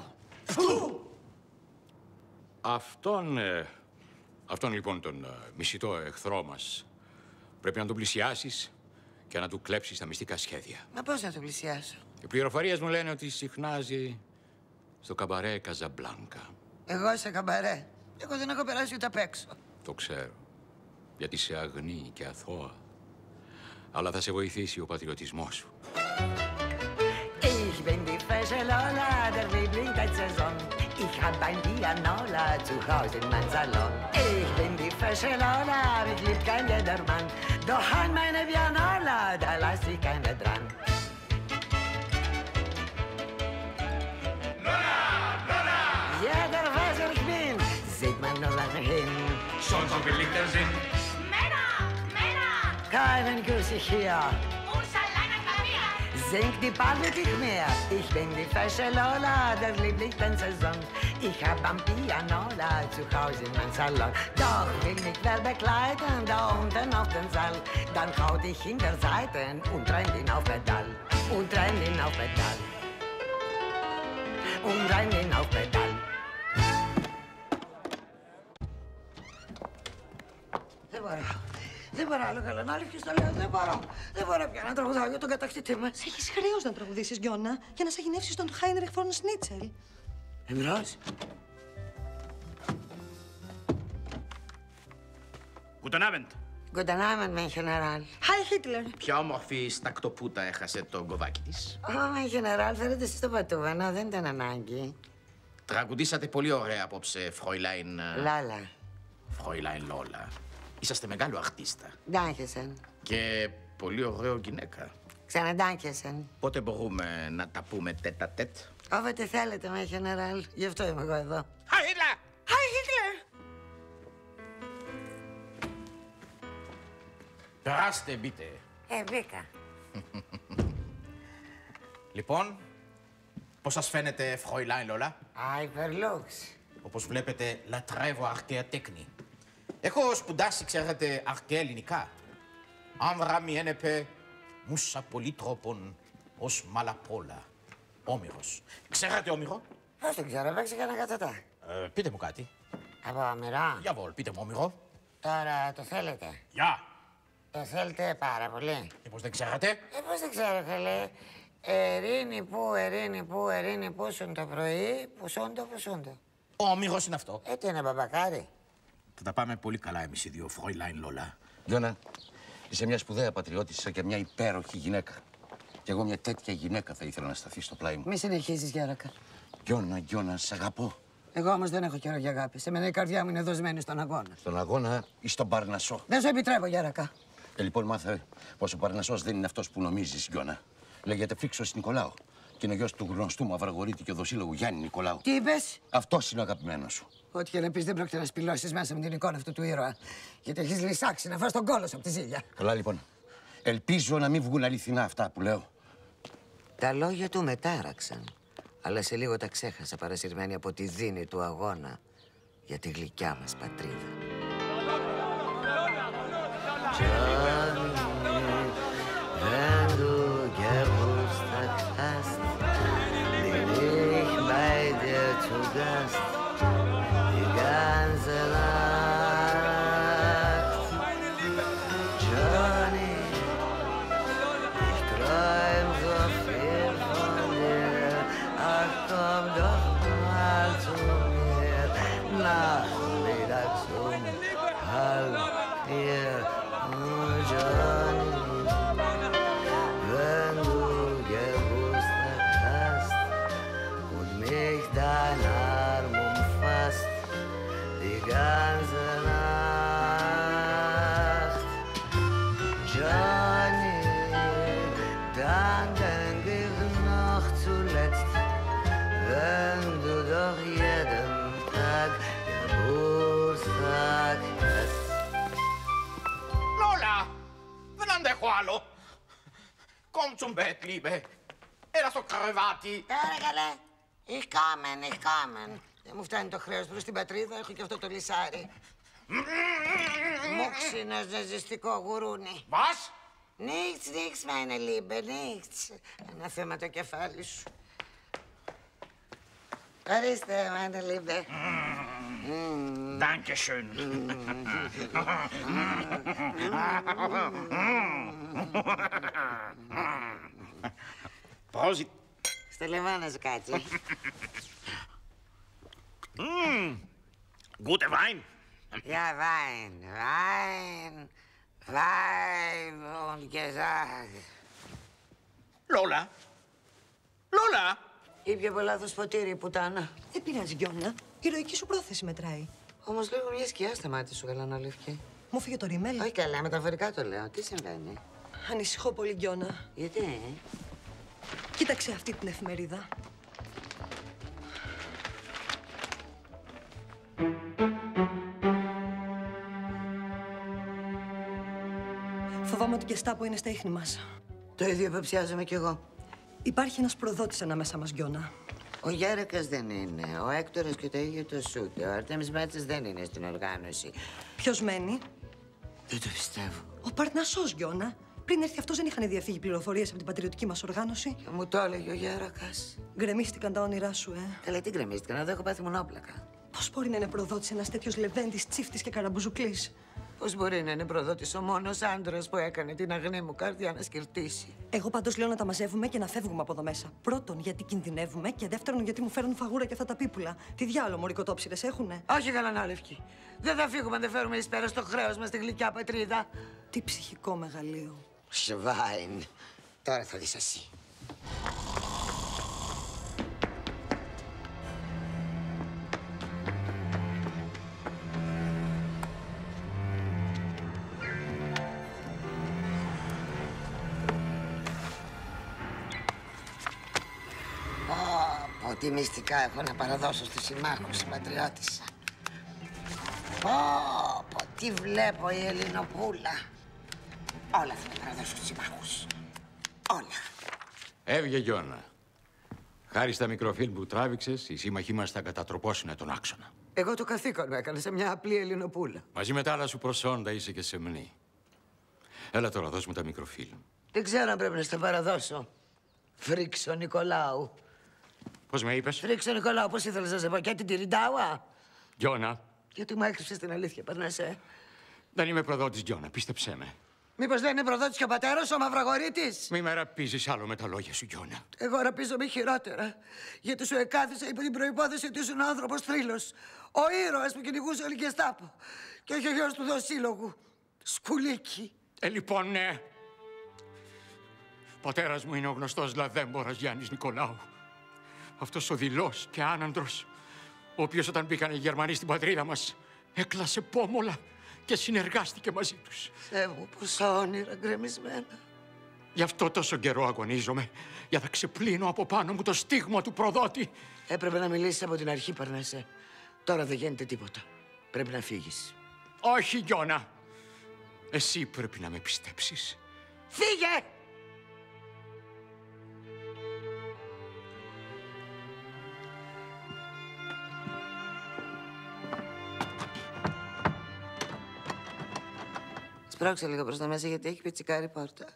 Αυτόν, ε, αυτόν λοιπόν τον ε, μισητό εχθρό μας πρέπει να τον πλησιάσεις και να του κλέψεις τα μυστικά σχέδια. Μα πώς να τον πλησιάσω? Οι πληροφορίες μου λένε ότι συχνάζει στο καμπαρέ Καζαμπλάνκα. Εγώ σε καμπαρέ. Εγώ δεν έχω περάσει ούτε απ' έξω. Το ξέρω. Γιατί είσαι αγνή και αθώα. Αλλά θα σε βοηθήσει ο πατριωτισμός σου. Ich bin die fesche Lola, der Liebling der Saison. Ich hab ein Pianola zu Hause in meinem Salon. Ich bin die fesche Lola, mich liebt kein Jedermann. Doch an meine Pianola, da lass sich keiner dran. Lola, Lola! Jeder weiß, wer ich bin, sieht man nur lange hin. Schon so beliebt er sind. Männer, Männer! Keinen Kuss ich hier. Singt die Ball wirklich mehr. Ich bin die fesche Lola, der Liebling der Saison. Ich hab am Pianola zu Hause in meinem Salon. Doch will mich wer begleiten, da unten auf den Saal. Dann haut ich in der Seite und renn ihn auf Pedal. Und renn ihn auf Pedal. Und renn ihn auf Pedal. Δεν μπορώ. Δεν μπορώ άλλο καλά. Να αλήθεια το λέω. Δεν μπορώ. Δεν μπορώ πια να τραγουδάω για τον κατακτητή μας. Έχεις χρέος να τραγουδήσεις, Γιώνα, για να σαγηνεύσεις τον Χάινριχ φον Σνίτσελ. Εμπρός. Guten Abend. Guten Abend, mein General. Hi, Hitler. Ποια όμορφη στακτοπούτα έχασε το γκοβάκι της. Ω, mein General, φέρετε εσείς το πατούβανο. Δεν ήταν ανάγκη. Τραγουδήσατε πολύ ωραία απόψε, Φρόιλαϊν... Λάλα. Φρόιλαϊν Λόλα. Είσαστε μεγάλο αρτίστα. Ντάνκεσεν. Και πολύ ωραίο γυναίκα. Ξαναντάνκεσεν. Πότε μπορούμε να τα πούμε τέτα τέτ. Όποτε θέλετε, mein General. Γι' αυτό είμαι εγώ εδώ. Hi, Hitler! Hi, Hitler! Περάστε, μπείτε. Ε, μπήκα. Λοιπόν, πώς σας φαίνεται, Φρόιλαϊν Λόλα? Α, υπερλούξ. Όπως βλέπετε, λατρεύω αρχαία τέκνη. Έχω σπουδάσει, ξέρετε, αρχαία ελληνικά. Άμβρα μη ένεπε, μουσα πολύτροπον, ως μαλαπόλα. Όμηρος. Ξέρετε όμηρο? Πώς το ξέρω, παίξει κανένα κατατά. Ε, πείτε μου κάτι. Από όμηρο. Γιαβόλ, πείτε μου όμηρο. Τώρα το θέλετε. Γεια. Το θέλετε πάρα πολύ. Και πώς δεν ξέρετε? Ε, πώς δεν ξέρω, καλέ. Ερήνη που, ερήνη που, ερήνη που σουν το πρωί, που σουν το, που σουν το. Ο όμηρος είναι αυτό. Ε, τι είναι, μπαμπακάρι. Θα τα πάμε πολύ καλά εμείς οι δύο, Φρόιλαϊν Λόλα. Γιώνα, είσαι μια σπουδαία πατριώτισσα και μια υπέροχη γυναίκα. Κι εγώ μια τέτοια γυναίκα θα ήθελα να σταθεί στο πλάι μου. Μη συνεχίζεις, Γιώρακα. Γιώνα, Γιώνα, σ' αγαπώ. Εγώ όμως δεν έχω καιρό για αγάπη. Σε μένα η καρδιά μου είναι δοσμένη στον αγώνα. Στον αγώνα ή στον Παρνασσό. Δεν σου επιτρέπω, Γιώρακα. Ε, λοιπόν, μάθε πως ο Παρνασσός δεν είναι αυτός που νομίζεις, Γιώνα. Λέγεται Φίξος Νικολάου. Και είναι γιος του γνωστού μου Αβραγωρίτη και οδοσύλλογου Γιάννη Νικολάου. Τι είπες? Αυτός είναι ο αγαπημένος σου. Ό,τι και να πεις, δεν πρόκειται να σπηλώσεις μέσα με την εικόνα αυτού του ήρωα. Γιατί έχεις λυσάξει να φας τον κόλο σου από τη ζήλια. Καλά, λοιπόν. Ελπίζω να μην βγουν αληθινά αυτά που λέω. Τα λόγια του μετάραξαν. Αλλά σε λίγο τα ξέχασα, παρασυρμένη από τη δίνη του αγώνα για τη γλυκιά μας πατρίδα. wenn du Geburtstag hast, bin ich bei dir zu Gast, die ganze Nacht. Johnny, ich träum so viel von dir, ach komm doch mal zu mir, nachmittags um halb vier. Oh Johnny, wenn du Geburtstag hast und mich dein Arm umfasst, die ganze Nacht. Johnny, dann denk ich noch zuletzt, wenn du doch jeden Tag Geburtstag hast. Lola, δεν αντέχω άλλο. Komm zum Bett, Liebe. Έλα στο κρεβάτι. Άρα καλέ. Ich kommen, ich kommen. Δεν μου φτάνει το χρέος προς την πατρίδα, έχω και αυτό το λυσάρι. Μου ξύνος ναζιστικό γουρούνι. Was? Nichts, nichts, meine Liebe, nichts. Ένα θέμα το κεφάλι σου. Ορίστε, meine Liebe. Dankeschön. Prosit. Στο λαιμό να σου κάτσει. Gute Wein. Ja, Wein, Wein, Wein und Gesang. Lola. Lola. Ήπια πολλά το σποτήρι, πουτάνα. Δεν πειράζει, Γιώνα. Η ηρωική σου πρόθεση μετράει. Όμως λίγο μια σκιά στα μάτια σου, γαλανόλευκη. Μου φύγε το ρίμελ. Όχι καλά, μεταφορικά το λέω. Τι συμβαίνει? Ανησυχώ πολύ, Γιώνα. Γιατί? Κοίταξε αυτή την εφημερίδα. Φοβάμαι ότι και Στάπο είναι στα ίχνη μας. Το ίδιο υποψιάζομαι κι εγώ. Υπάρχει ένας προδότης ανάμεσα μας, Γιώνα. Ο Γέρακας δεν είναι. Ο Έκτορας και το ίδιο το Σούτε. Ο Αρτέμις Μέτσας δεν είναι στην οργάνωση. Ποιος μένει? Δεν το πιστεύω. Ο Παρνασσός, Γιώνα. Πριν έρθει αυτός δεν είχαν διαφύγει πληροφορίες από την πατριωτική μας οργάνωση. Και μου το έλεγε ο Γέρακας. Γκρεμίστηκαν τα όνειρά σου, ε. Καλά, τι γκρεμίστηκαν, εδώ έχω πάθει μονόπλακα. Πώς μπορεί να είναι προδότης ένας τέτοιος λεβέντης, τσίφτης και καραμπουζουκλής? Πώς μπορεί να είναι προδότης ο μόνος άντρας που έκανε την αγνή μου καρδιά να σκυρτήσει? Εγώ πάντως λέω να τα μαζεύουμε και να φεύγουμε από εδώ μέσα. Πρώτον, γιατί κινδυνεύουμε και δεύτερον, γιατί μου φέρνουν φαγούρα και αυτά τα πίπουλα. Τι διάλογο, μωρικοτόψιδες έχουνε? Όχι, γαλανόλευκη. Δεν θα φύγουμε αν δεν φέρουμε εις πέρα στο χρέος μας τη γλυκιά πατρίδα. Τι ψυχικό μεγαλείο. Σβάιν. Τώρα θα δεις εσύ. Πω, τι μυστικά έχω να παραδώσω στους συμμάχους, η πατριώτισσα. Πω, πω, τι βλέπω η Ελληνοπούλα. Όλα θα τα παραδώσω στους συμμάχους. Όλα. Έβγε, Γιώνα. Χάρη στα μικροφίλμ που τράβηξες, οι σύμμαχοί μας θα κατατροπώσουν τον άξονα. Εγώ το καθήκον μου έκανα σε μια απλή Ελληνοπούλα. Μαζί με τα άλλα σου προσόντα είσαι και σεμνή. Έλα τώρα, δώσ' μου τα μικροφίλμ. Δεν ξέρω αν πρέπει να στα παραδώσω. Φρίξο Νικολάου. Πώς με είπες? Φρίξο Νικολάου, πώς ήθελες να σε πω, και την Τυριντάουα? Γιώνα. Γιατί μου έκρυψες την αλήθεια, Παρνασέ. Δεν είμαι προδότης, Γιώνα, πίστεψέ με. Μήπως δεν είναι προδότης και ο πατέρας, ο Μαυραγορείτης? Μη με ραπίζεις άλλο με τα λόγια σου, Γιώνα. Εγώ ραπίζομαι χειρότερα. Γιατί σου εκάθισα υπό την προϋπόθεση ότι ήσουν άνθρωπος θρύλος. Ο ήρωας που κυνηγούσε όλη και Στάπο. Και όχι ο γιος του δοσύλλογου. Σκουλίκι. Ε, λοιπόν, ναι. Πατέρας μου είναι ο γνωστός λαδέμπορας Γιάννης Νικολάου. Αυτός ο δειλός και άναντρος, ο οποίος όταν μπήκαν οι Γερμανοί στην πατρίδα μας, έκλασε πόμολα και συνεργάστηκε μαζί τους. Θεέ μου, πόσα όνειρα γκρεμισμένα. Γι' αυτό τόσο καιρό αγωνίζομαι, για να ξεπλύνω από πάνω μου το στίγμα του προδότη. Έπρεπε να μιλήσεις από την αρχή, Παρνασέ. Τώρα δεν γίνεται τίποτα. Πρέπει να φύγεις. Όχι, Γιώνα. Εσύ πρέπει να με πιστέψεις. Φύγε! Σπρώξε λίγο προς τα μέσα γιατί έχει πιτσικάρει πόρτα.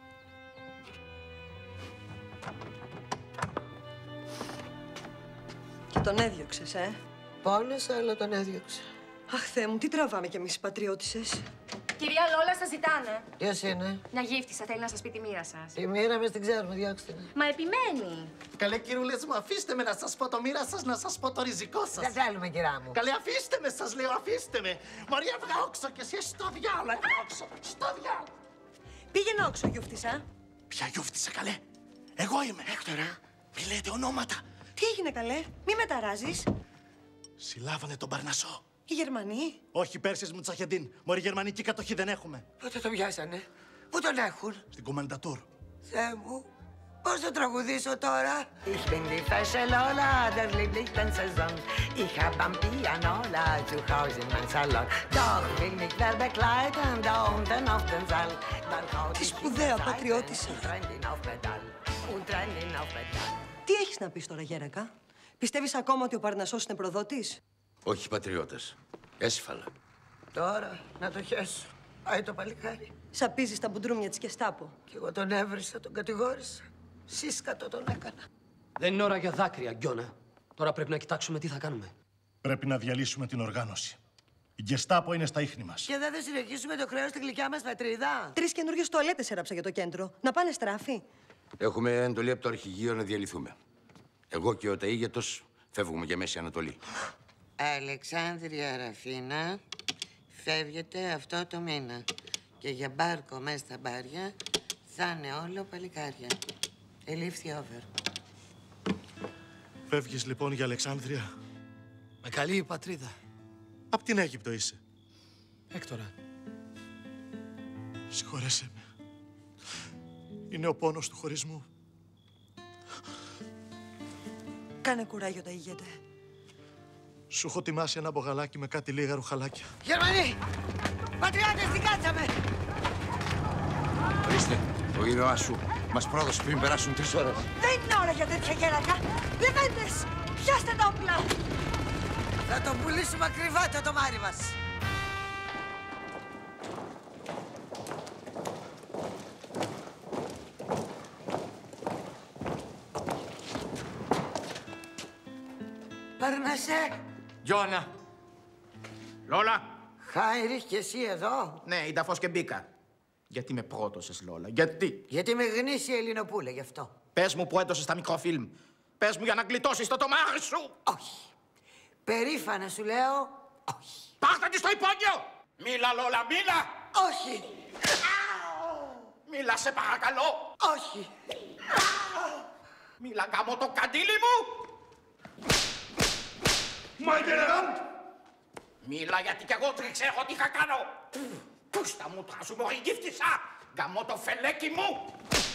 Και τον έδιωξες, ε. Πόνεσα, αλλά τον έδιωξα. Αχ, Θεέ μου, τι τραβάμε κι εμείς οι πατριώτισσες. Κυρία Λόλα, σας ζητάνε. Ποιος είναι? Μια γύφτισσα θέλει να σας πει τη μοίρα σας. Η μοίρα μας την ξέρουμε, διώξτε την. Μα επιμένει. Καλέ, κυρούλες μου, αφήστε με να σας πω το μοίρα σας, να σας πω το ριζικό σας. Δεν θέλουμε, κυρά μου. Καλέ, αφήστε με, σας λέω, αφήστε με. Μωρή, έβγα όξο και εσύ στο διάλο, έβγα όξο, στο διάλο. Πήγαινε όξο, γιούφτισσα. Ποια γιούφτισσα, καλέ? Εγώ είμαι. Έκτορα. Μη λέτε ονόματα. Τι έγινε, καλέ? Μη μεταράζεις. Συλλάβανε τον Παρνασσό. Οι Γερμανοί. Όχι, Πέρσες μου Τσαχεντίν. Μωρή, γερμανική κατοχή δεν έχουμε. Πότε τον πιάσανε? Πού τον έχουν? Στην Κομμαντατούρ. Θεέ μου, πώς το τραγουδήσω τώρα? Ich bin die fesche Lola, der lieblichen Saison. Ich hab am Pianola zu Hause in mein Salon. Doch will mich wer begleiten, da unten auf den Saal. Τι σπουδαία πατριώτισσα. Τι έχεις να πεις τώρα, Γέρακα? Πιστεύεις ακόμα ότι ο Παρνασσός είναι προδότης? Όχι πατριώτες. Έσφαλα. Τώρα να το χέσω. Πάει το παλικάρι. Σαπίζεις τα μπουντρούμια της Κεστάπο. Κι εγώ τον έβρισα, τον κατηγόρησα. Σύσκατο τον έκανα. Δεν είναι ώρα για δάκρυα, Γκιόνα. Τώρα πρέπει να κοιτάξουμε τι θα κάνουμε. Πρέπει να διαλύσουμε την οργάνωση. Η Γκεστάπο είναι στα ίχνη μας. Και δεν θα συνεχίσουμε το χρέος στη γλυκιά μας πατρίδα. Τρεις καινούριες τουαλέτες έραψα για το κέντρο. Να πάνε στράφη. Έχουμε εντολή από το αρχηγείο να διαλυθούμε. Εγώ και ο Ταΐγετος φεύγουμε για Μέση Ανατολή. Αλεξάνδρεια Ραφίνα, φεύγετε αυτό το μήνα. Και για μπάρκο μέσα στα μπάρια θα είναι όλο παλικάρια. Ελήφθη over. Φεύγεις λοιπόν για Αλεξάνδρεια. Με καλή η πατρίδα. Απ' την Αίγυπτο είσαι. Έκτορα. Συγχωρέσαι με. Είναι ο πόνος του χωρισμού. Κάνε κουράγιο, Ταΐγετε. Σου έχω τιμάσει ένα μπογαλάκι με κάτι λίγα ρουχαλάκια. Γερμανοί! Πατριώτες, την κάτσαμε! Ορίστε, ο ήρωάς σου μας πρόδωσε πριν περάσουν τρεις ώρες. Δεν είναι ώρα για τέτοια γέρακα. Λεβέντες, πιάστε τα όπλα. Θα τον πουλήσουμε ακριβά το τομάρι μας. Παρνασέ! Γιώνα! Λόλα! Χάιριχ και εσύ εδώ. Ναι, είδα φως και μπήκα. Γιατί με πρότωσες, Λόλα, γιατί? Γιατί είμαι γνήσια Ελληνοπούλα, γι' αυτό. Πες μου που έντωσες τα μικροφίλμ. Πες μου για να γλιτώσεις το τομάρι σου. Όχι. Περήφανα σου λέω, όχι. Πάρτε τη στο υπόγειο! Μίλα, Λόλα, μίλα! Όχι. Μίλα, σε παρακαλώ! Όχι. Μίλα, γάμω το καντήλι μου! Μάγκεραν! Μίλα, γιατί κι εγώ δεν ξέρω τι θα κάνω! Πού στα μούτρα σου, μωρή γύφτισσα! Γαμώ το φελέκι μου!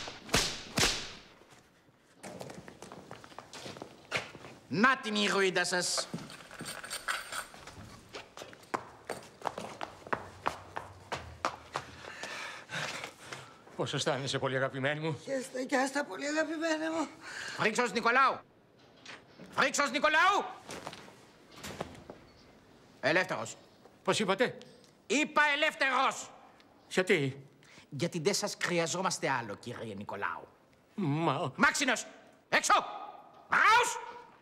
Να την ηρωίδα σας! Πώς αισθάνεσαι, πολύ αγαπημένη μου? Χαίρεστε κι άστα, πολύ αγαπημένη μου. Φρίξος Νικολάου! Φρίξος Νικολάου! Ελεύθερος. Πώς είπατε? Είπα ελεύθερος! Γιατί? Γιατί δεν σας χρειαζόμαστε άλλο, κύριε Νικολάου. Μα... Μάξινος! Έξω! Ράους!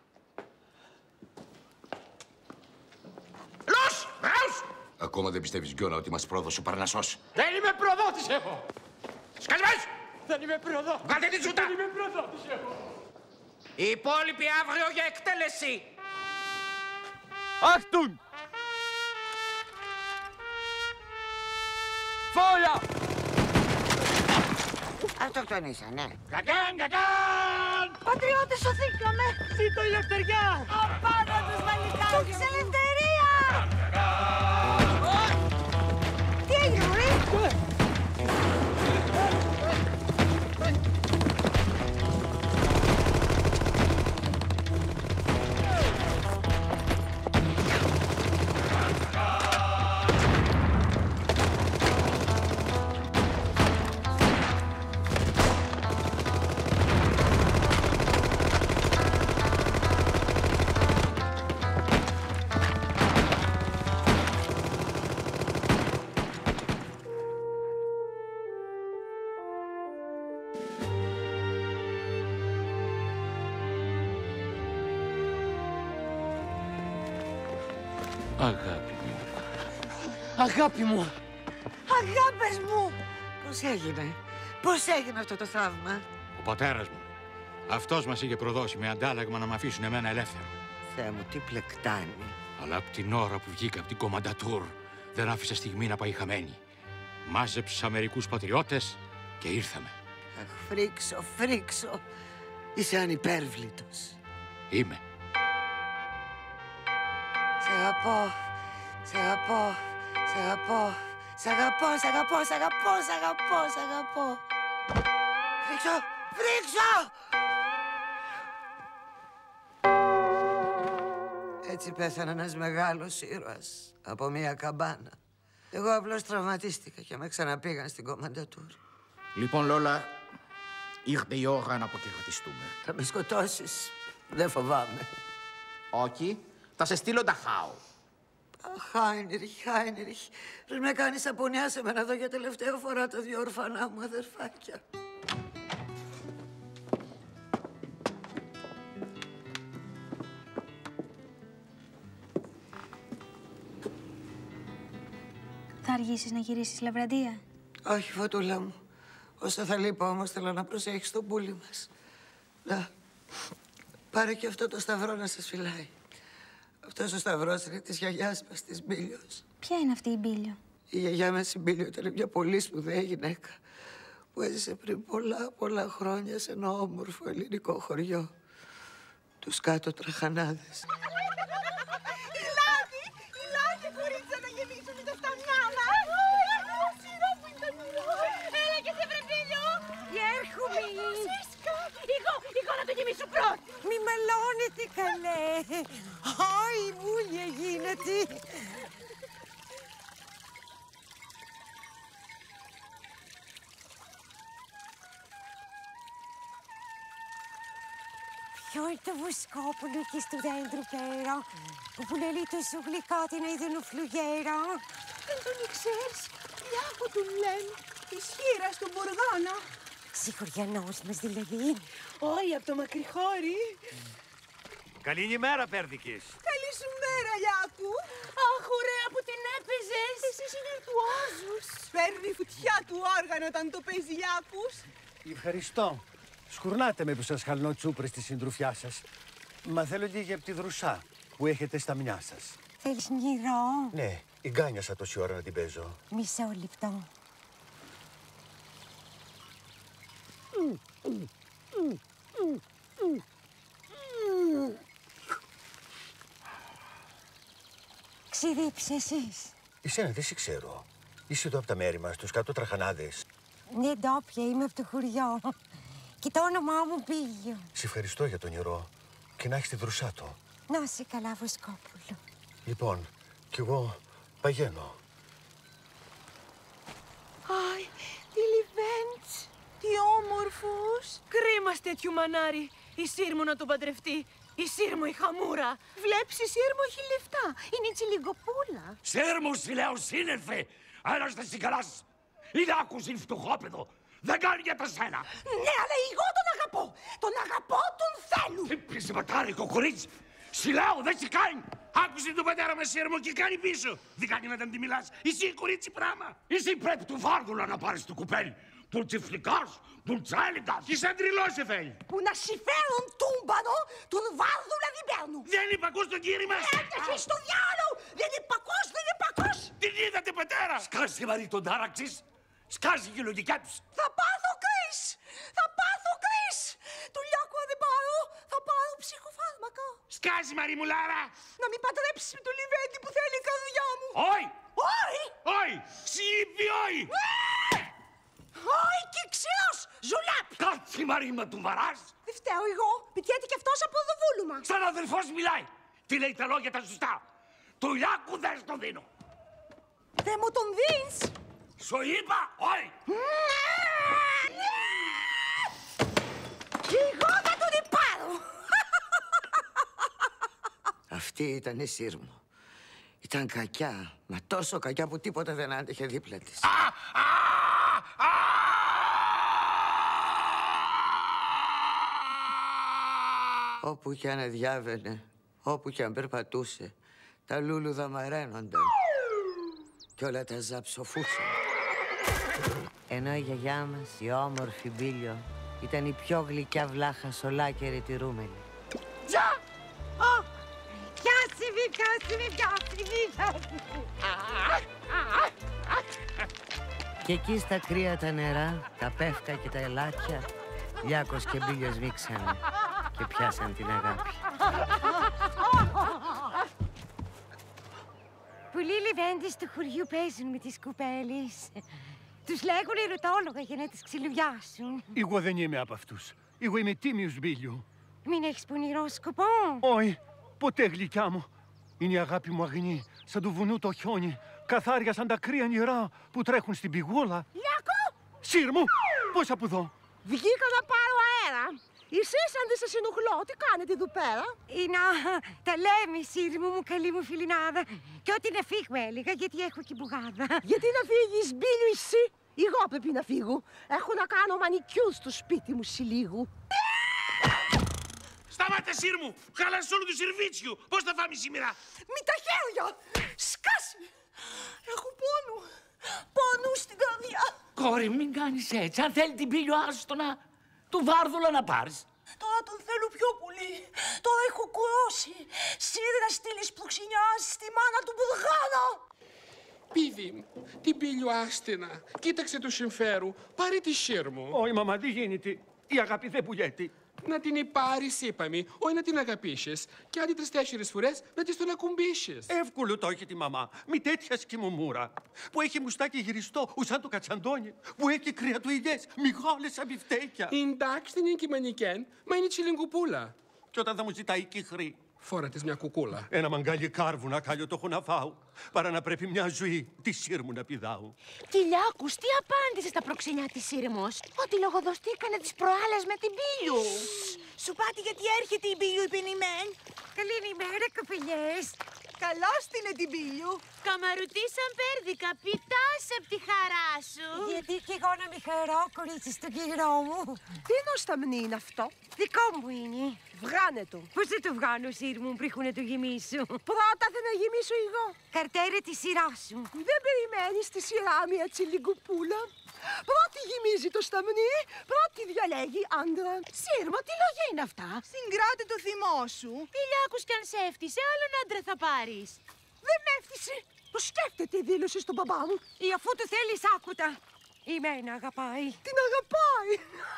Λος! Ράους! Ακόμα δεν πιστεύεις, Γκιόνα, ότι μας πρόδωσε ο Παρνασσός? Δεν είμαι προδότης εγώ! Σκασμές! Δεν είμαι προδότης! Βγάλτε την ζούτα! Δεν είμαι προδότης εγώ! Οι υπόλοιποι αύριο για εκτέλεση! Achtung! Feuer! Αυτοκτονήσανε. Κακάν, κακάν! Πατριώτες, σωθήκαμε! Ζήτω η ελευθεριά! Απάνω τους μαλλικάρους! Τους ελευθερία! Τι έγινε, μωρή? Αγάπη μου. Αγάπη μου. Αγάπες μου! Πώς έγινε, πώς έγινε αυτό το θαύμα? Ο πατέρας μου. Αυτός μας είχε προδώσει με αντάλλαγμα να μ' αφήσουν εμένα ελεύθερο. Θεέ μου, τι πλεκτάνει. Αλλά από την ώρα που βγήκα από την κομμαντατούρ δεν άφησα στιγμή να πάει χαμένη. Μάζεψα μερικούς πατριώτες και ήρθαμε. Αχ, Φρίξο, Φρίξο. Είσαι ανυπέρβλητος. Είμαι. Σε αγαπώ, σε αγαπώ, σε αγαπώ. Σ' αγαπώ, σ' αγαπώ, σ' αγαπώ, σ' αγαπώ, σ' αγαπώ. Φρίξο, Φρίξο! Έτσι πέθανε ένας μεγάλος ήρωας από μια καμπάνα. Εγώ απλώς τραυματίστηκα και με ξαναπήγαν στην κομμαντατούρ. Λοιπόν, Λόλα, ήρθε η ώρα να αποκαιρματιστούμε. Θα με σκοτώσεις. Δεν φοβάμαι. Όχι, θα σε στείλω τα χάου. Χάινριχ, Χάινριχ, πριν με κάνεις απονιά σε μένα εδώ για τελευταία φορά τα δύο ορφανά μου αδερφάκια. Θα αργήσεις να γυρίσεις Λαβραντία? Όχι, Φωτούλα μου. Όσο θα λείπω όμως θέλω να προσέχεις τον πουλί μας. Να, πάρε και αυτό το σταυρό να σας φυλάει. Αυτός ο σταυρός είναι της γιαγιάς μας, της Μπίλιος. Ποια είναι αυτή η Μπίλιο? Η γιαγιά μας η Μπίλιο ήταν μια πολύ σπουδαία γυναίκα που έζησε πριν πολλά πολλά χρόνια σε ένα όμορφο ελληνικό χωριό. Τους κάτω τραχανάδες. Ηλάδι! Ηλάδι, κορίτσα, να γεμίσουν τα φταμιά μας! Σειρά που ήταν μυρό! Έλα και σε βρε Μπίλιο! Έρχομαι! Σίσκα! Εγώ, εγώ να το γεμίσω πρώτη! Μη μαλώνετε καλέ! Άι, μούλια γίνεται! Ποιο είναι το βοσκόπουλο εκεί στο δέντρο πέρα, όπου λέει τόσο γλυκά την αιδενοφλουγέρα? Δεν τον ξέρεις, Λιάκο του λένε, της χείρας του Μπουρδώνα. Συγχωριανός μας δηλαδή. Όχι, από το μακριχώρι. Καλή ημέρα, Πέρδικης. Καλή σου μέρα, Λιάκου. Αχ, ωραία που την έπαιζες. Εσείς είναι βιρτουόζους. Παίρνει φωτιά του όργανο όταν το παίζει Λιάκους. Ευχαριστώ. Σκουρνάτε με που σας χαλνώ τσούπρες στη συντρουφιά σας. Μα θέλω λίγη από τη δρουσά που έχετε στα μνιά σας. Θέλεις νερό? Ναι, ηγκάνιασα τόση ώρα να την παίζω. Μισό λεπτό. Ξεδίψε εσείς. Εσένα δεν σε ξέρω. Είσαι εδώ από τα μέρη μας, τους κάτω τραχανάδες. Ναι, ντόπια, είμαι από το χωριό. Και το όνομά μου Μπίλιο. Σε ευχαριστώ για το νερό και να έχεις τη δρουσάτο. Να είσαι καλά, Βοσκόπουλο. Λοιπόν, κι εγώ παγαίνω. Άι, τι λιβέντς, τι όμορφος. Κρίμα τέτοιου μανάρι. Η Σύρμου να τον παντρευτεί. Η Σύρμου η χαμούρα. Βλέπεις, η Σύρμου έχει λεφτά. Είναι τσιλιγκοπούλα. Σύρμου, σου λέω, σύννεφε. Ένας δεσικαλάς. Είναι άκουσιν φτωχόπεδο. Δεν κάνει για τα σένα. Ναι, αλλά εγώ τον αγαπώ. Τον αγαπώ, τον θέλω. Τι πεις, ματάρικο κορίτσι. Σου λέω, δεν σε κάνει. Άκουσε τον πατέρα με Σύρμου και κάνει πίσω. Δεν κάνει να δεν τη μιλάς. Εσύ κορίτσι πράγμα. Εσύ πρέπει του βάρδουλα να πάρεις το κουπέλι. Που τσιφλικάς, που τσάλικας. Και σαν τριλός σε θέλει. Που να συμφέρουν τούμπανο, τον βάρδουλα δεν παίρνουν. Δεν υπακούς τον κύρι μας. Έτυχε στο διάλο. Δεν υπακούς, δεν υπακούς. Την είδατε πατέρα. Σκάσει μαρί τον τάραξης. Σκάζει και η λογικά τους. Θα πάθω κρίς. Θα πάθω κρίς. Του Λιάκου δεν πάρω. Θα πάρω ψυχοφάρμακα. Σκάζει μαρί μου Λάρα. Να μην παντρέψεις με το Λιβέντη που θέλει η καρδιά μου. Όχι. Όχι. Όχι. Σιήπη όχι. Όχι και ξύλος. Ζουλάπη. Κάτσε μαρί μα του βαράς. Δεν φταίω εγώ. Πητιέται κι αυτός από το βούλουμα. Σαν αδελφός μιλάει. Τι λέει τα λόγια τα σωστά. Του Λιάκου δεν στο δίνω. Δεν μου τον δίνεις. Σου είπα, όχι! Και εγώ θα τον πάρω! Αυτή ήταν η Σύρμου. Ήταν κακιά, μα τόσο κακιά που τίποτα δεν άντεχε δίπλα της. Όπου κι αν διάβαινε, όπου κι αν περπατούσε, Τα λούλουδα μαραίνονταν κι όλα τα ζαψοφούσαν. Ενώ η γιαγιά μας, η όμορφη Μπίλιο, ήταν η πιο γλυκιά βλάχα σολάκερη τη Ρούμελη. Τζα! Ω! Πιάσε με, πιάσε με, πιάσε με! Και εκεί στα κρύα τα νερά, τα πεύκα και τα ελάτια, Λιάκος και Μπίλιος μίξανε και πιάσαν την αγάπη. Πολλοί λεβέντες του χωριού παίζουν με τις κουπέλες. Τους λέγουν ερωτόλογα για να τις ξυλουδιάσουν. Εγώ δεν είμαι από αυτούς. Εγώ είμαι τίμιος Μπίλιο. Μην έχεις πονηρό σκοπό. Όχι, ποτέ γλυκιά μου. Είναι η αγάπη μου αγνή, σαν του βουνού το χιόνι, καθάρια σαν τα κρύα νερά που τρέχουν στην πηγούλα. Λιάκο! Σύρ μου, πώς από εδώ. Βγήκα να πάρω αέρα. Εσείς αν δεν σας ενοχλώ, τι κάνετε εδώ πέρα? Είναι, τα λέμε, Σύρ μου, μου καλή μου φιλινάδα. Και ότι να φύγουμε έλεγα, γιατί έχω και μπουγάδα. Γιατί να φύγεις, Μπίλιο, εσύ? Εγώ πρέπει να φύγω. Έχω να κάνω μανικιούρ στο σπίτι μου σε λίγο. Σταμάτε, Σύρ μου! Χάλασε όλο του σερβίτσιου! Πώς θα φάμε σήμερα? Μη τα χέρια! Σκάσε! Έχω πόνο! Πόνο στην καρδιά! Κόρη, μην κάνεις έτσι. Αν θέλει την Μπίλιο, άστο να... του Βάρδουλα να πάρεις. Τώρα τον θέλω πιο πολύ. Τώρα έχω κουρώσει. Σύρε να στείλεις προξενιά στη μάνα του Μπουργάνα. Πίδι μου, την Μπίλιο άστενα. Κοίταξε το συμφέρου. Πάρε τη Σύρ μου. Όχι, μαμά, τι γίνεται. Η αγάπη δεν πουλιέται. Να την πάρεις, είπαμε, όχι να την αγαπήσεις. Και άντι τρεις-τέσσερις φορές να της τον ακουμπήσεις. Εύκολο το έχει τη μαμά. Μη τέτοια σκημομούρα. Που έχει μουστάκι γυριστό, ουσάν το κατσαντόνι. Που έχει κρεατοειδιές, μεγάλες σαν μπιφτέκια. Εντάξει, δεν είναι και μανικέν, μα είναι τσιλιγκουπούλα. Και όταν θα μου ζητάει κύχρη. Φόρα της μια κουκούλα. Ένα μαγκάλι κάρβουνα κάλιο το έχω να φάω. Παρά να πρέπει μια ζωή τη Σύρ μου να πηδάω. Κυλιάκους, τι απάντησε στα προξενιά της Σύρμος? Ότι λογοδοστήκανε τις προάλλες με την Μπίλιο. Σου πάτε γιατί έρχεται η Μπίλιο η πενημένη. Καλή ημέρα, κοπελιές. Καλώς την την Μπίλιο. Καμαρουτίσαν πέρδικα, πιτάς απ' τη χαρά σου. Γιατί κι εγώ να μη χαρώ, κορίτσι, στον κύριο μου. Τι νοσταμνή είναι αυτό? Δικό μου είναι. Βγάνε το. Πώς θα το βγάνω, Σύρ μου, πριν να το γεμίσω? Πρώτα θα να γεμίσω εγώ. Καρτέρε τη σειρά σου. Δεν περιμένεις τη σειρά μια τσιλιγκουπούλα. Πρώτη γεμίζει το σταμνί, πρώτη διαλέγει άντρα. Σύρμα, τι λόγια είναι αυτά? Συγκράτη το θυμό σου. Ηλιάκους κι αν σε έφτισε, άλλον άντρα θα πάρεις. Δεν με έφτισε. Το σκέφτεται, δήλωσε στον μπαμπά μου. Ή αφού του θέλεις, άκουτα. Εμένα αγαπάει. Την αγαπάει.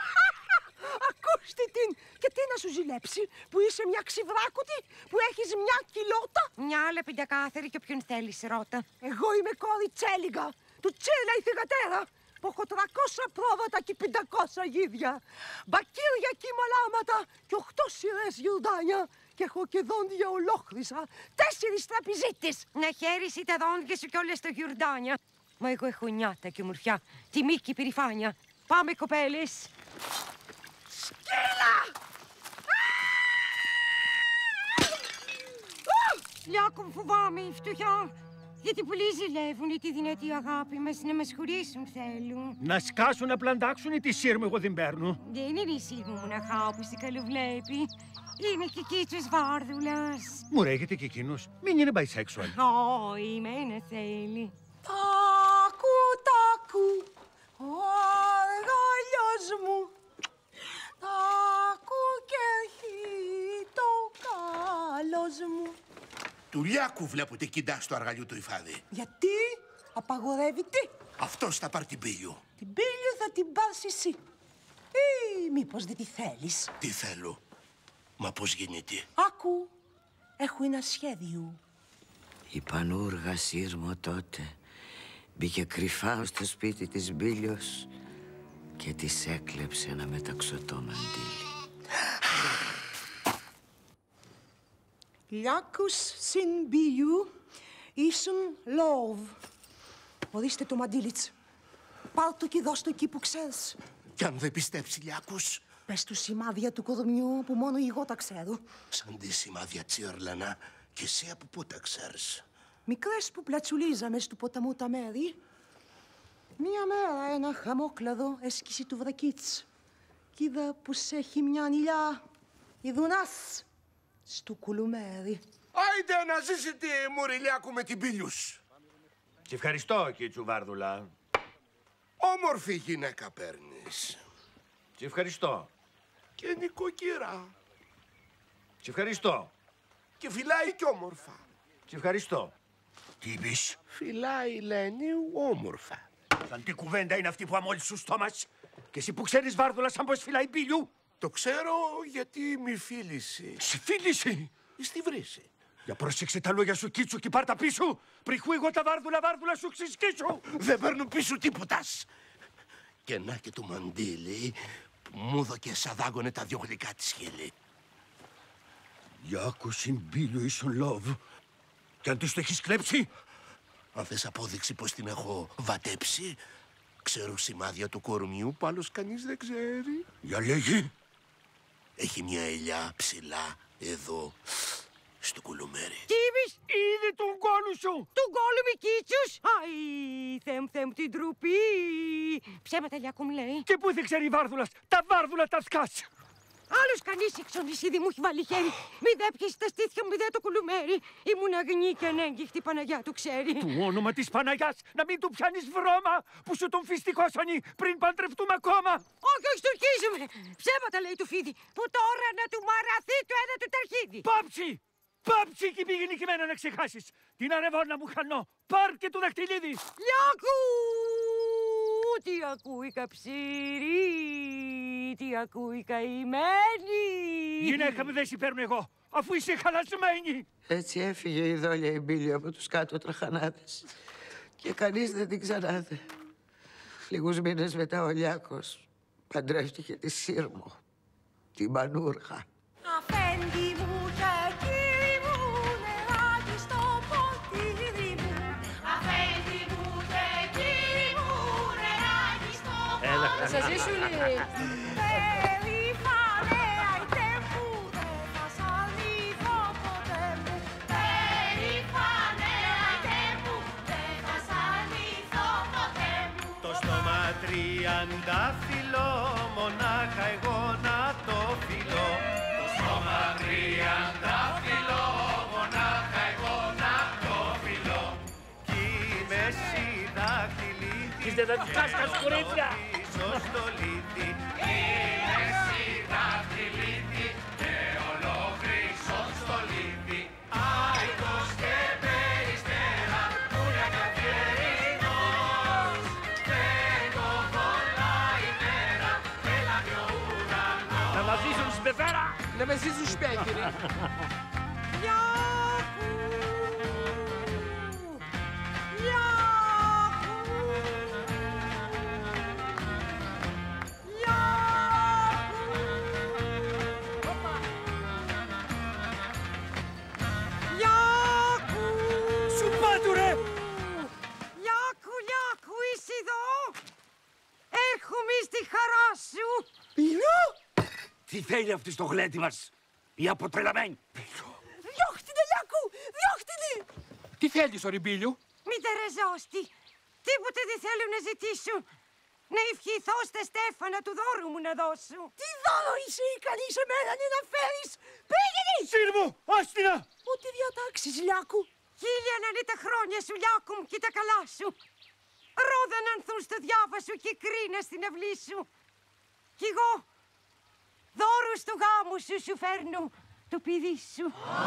Ακούστε την. Και τι να σου ζηλέψει, που είσαι μια ξυβράκουτη, που έχεις μια κιλότα. Μια άλλα πεντακάθαρη και όποιον θέλεις ρώτα. Εγώ είμαι κόρη Τσέλιγκα, του Τσέλα η θυγατέρα, που έχω τρακόσια πρόβατα και πεντακόσια γίδια, μπακύρια και μαλάματα και οχτώ σειρές γιουρδάνια. Και έχω και δόντια ολόκλησα, τέσσερις τραπεζίτες. Να χαίρεις τα δόντια σου κι όλες τα γιουρδάνια. Μα εγώ έχω νιάτα και ομορφιά, τιμή και περηφάνεια. Πάμε, κοπέλες. Σκύλα! Λιάκο, φοβάμαι η φτωχιά. Γιατί πολλοί ζηλεύουν τη δυνατή αγάπη μας, να μας χωρίσουν θέλουν. Να σκάσουν να πλαντάξουν ή τη Σύρ μου εγώ δεν παίρνω. Δεν είναι η Σύρ μου μοναχά που σε καλοβλέπει. Είναι και Κίτσος Βάρδουλας. Μου ρέγεται και εκείνος. Μην είναι bisexual. Όχι, εμένα θέλει. Τάκου, τάκου, ο αργαλιός μου. Τάκου και αρχή το καλός μου. Του Λιάκου βλέπω τι κοιτά στο αργαλιού του υφάδι. Γιατί απαγορεύει τι? Αυτός θα πάρει την Μπίλιο. Την Μπίλιο θα την πάρεις εσύ. Ή μήπως δεν τη θέλεις? Τι θέλω. Μα πώς γίνεται? Άκου, έχω ένα σχέδιο. Η πανούργα Σύρμο τότε μπήκε κρυφά στο σπίτι της Μπίλιος και της έκλεψε ένα μεταξωτό μαντίλι. Λιάκους συν Μπίλιου ίσον λόβ. Ορίστε το μαντίλιτς. Πάρ' το και δώσ' το εκεί που ξέρεις. Κι αν δεν πιστέψει Λιάκους. Πες του σημάδια του κορμιού που μόνο εγώ τα ξέρω. Σαν τη σημάδια Τσίρλανα και εσύ από πού τα ξέρεις? Μικρές που πλατσουλίζαμε στο ποταμό τα μέρη. Μία μέρα ένα χαμόκλαδο έσκησε του βρακίτς. Κι είδα πως έχει μια ανηλιά. Ιδουνάς στο κουλουμέρι. Άιντε να ζήσετε, Μουριλιάκου, με την Πήλιους. Σε ευχαριστώ, Κίτσου Βάρδουλα. Όμορφη γυναίκα παίρνεις. Σε ευχαριστώ. Και νοικοκυρά. Σε ευχαριστώ. Και φυλάει κι όμορφα. Σε ευχαριστώ. Τι είπες? Φυλάει, λένε, όμορφα. Σαν τι κουβέντα είναι αυτή που αμόλυσε σου στόμας? Και εσύ που ξέρεις, Βάρδουλα, σαν πως φυλάει Πήλιου? Το ξέρω γιατί μη φίλησε. Σε φίλησε? Στη βρύση. Για πρόσεξε τα λόγια σου, Κίτσου, και πάρ' τα πίσω. Πριχού εγώ τα Βάρδουλα, Βάρδουλα σου ξυσκίσω. Δεν παίρνουν πίσω τίποτας. Και να και το μαντίλι που μου δώκε σαν δάγκωνε τα δυο γλυκά της χείλη. Γιάκου συμπίλιο ίσον λόβ. Κι αν της το έχεις κλέψει? Αν θες απόδειξη πως την έχω βατέψει, ξέρω σημάδια του κορμιού που άλλος κανείς δεν ξέρει. Για λέγει. Έχει μια ελιά ψηλά εδώ, στο κουλουμέρι. Τι είπες? Είδε τον κόλου σου. Τον κόλου με Κίτσους. Αϊ, θέμ, θέμ, την τρουπή. Ψέματα, Λιάκου μου λέει. Και πού δεν ξέρει η Βάρδουλας? Τα Βάρδουλα τα σκάς. Άλλος κανείς εξονισίδη μου έχει βάλει χέρι. Μη δε πιέσει τα στήθια μου, δε το κουλουμέρι. Ήμουν αγνή και ανέγγιχτη, Παναγιά του ξέρει. Του όνομα της Παναγιάς να μην του πιάνεις βρώμα που σου τον φιστικώσανε πριν παντρευτούμε ακόμα. Όχι, όχι, του αρχίζουμε. Ψέματα λέει του Φίδι. Που τώρα να του μαραθεί το ένα του ταρχίδι. Πάψη! Πάψη και πήγαινε και εμένα να ξεχάσεις. Την αρεβόνα μου χανώ. Πάρ και του δαχτυλίδι. Λιάκου! Τι ακούει καψίρι, τι ακούει καημένη. Γυναίκα μου δεν σε παίρνω εγώ, αφού είσαι χαλασμένη. Έτσι έφυγε η δόλια η Μπίλη από τους κάτω τραχανάδες. Και κανείς δεν την ξανάδε. Λίγους μήνες μετά ο Λιάκος παντρεύτηκε τη Σύρμο, την Μανούρχα. Αφέντη μου και κύρι μου, νεράκι στο ποτήρι μου. Αφέντη μου και κύρι μου, νεράκι στο ποτήρι μου. Θα σας ζήσουν οι... Περήφανε αϊτέ μου, δεν θα σ' αλήθω ποτέ μου. Περήφανε αϊτέ μου, δεν θα σ' αλήθω ποτέ μου. Το στόμα τριαντάφυλλο, μονάχα εγώ να το φιλώ. Το στόμα τριαντάφυλλο, μονάχα εγώ να το φιλώ. Κι είμαι εσύ δάχτυλίδι, Είστε τα τσάσκας, κορίτσια! πίσω στο λίδι. Είμαι εσύ δάχτυλίδι και ολόχρυσο στο λίδι. Άϊτος και περιστέρα, πουλια καθιερινός. Φεύγω πολλά ημέρα, έλαβε ο ουρανός. Να μας ζήσουν στην πεφέρα! Να με ζήσουν σπέκυροι. Σου πάτου ρε! Λιάκου, Λιάκου, είσαι εδώ. Έρχομαι στη χαρά σου. Πήλιο! Τι θέλει αυτή στο γλέντι μας, η αποτρελαμένη. Διώχτηνε, Λιάκου, διώχτηνε. Τι θέλεις, Ορυμπίλιο? Μη τερεζώστη. Τίποτε δεν θέλω να ζητήσω. Να ευχηθώ στα Στέφανα του δώρου μου να δώσω. Τι δώρο είσαι ικανή σε μένα να φέρεις. Πήγαινε! Σύρμο, άστινα! Ό,τι διατάξεις, Λιάκου. Χίλια να είναι τα χρόνια σου, Λιάκου μου, και τα καλά σου. Ρόδα να ανθούν στο διάβα σου και κρίνα στην αυλή σου. Κι εγώ, δώρους του γάμου σου σου φέρνω, το παιδί σου.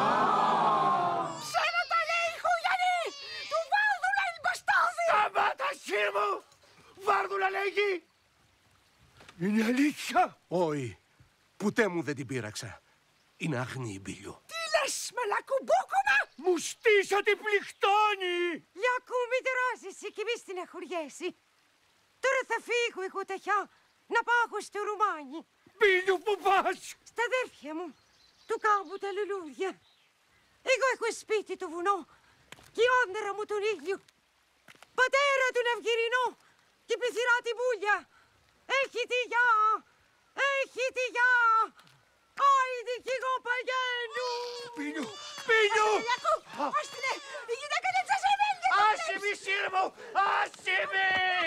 Ψέματα λέει η Χούγιανη! Του Βάρδουλα είναι μπαστάδι! Σταμάτα, Σύρμο! Βάρδουλα λέγει! Είναι αλήθεια! Όχι, ποτέ μου δεν την πείραξα. Είναι αγνή η Μπίλιο. Τι λες, μαλακουμπούκομα! Μου στήσα την πληκτώνει! Λιάκου, μη τεράζεσαι και μη στεναχωριέσαι. Τώρα θα φύγω εγώ ταχιά να πάω στο Ρουμάνι. Μπίλιο, που πας! Στα αδέρφια μου, του κάμπου τα λουλούδια. Εγώ έχω σπίτι το βουνό και όνερα μου τον ήλιο. Πατέρα του Ναυγυρινό και πεθυρά την πουλια. Έχει τη γιά, έχει τη γιά. Άιντε κι εγώ παγαίνω. Μπίλιο, Μπίλιο! Λιάκου, άστηλε, η γυναίκα δεν τσασεβαίνει. Άσε μη, Σύρμο, άσε με!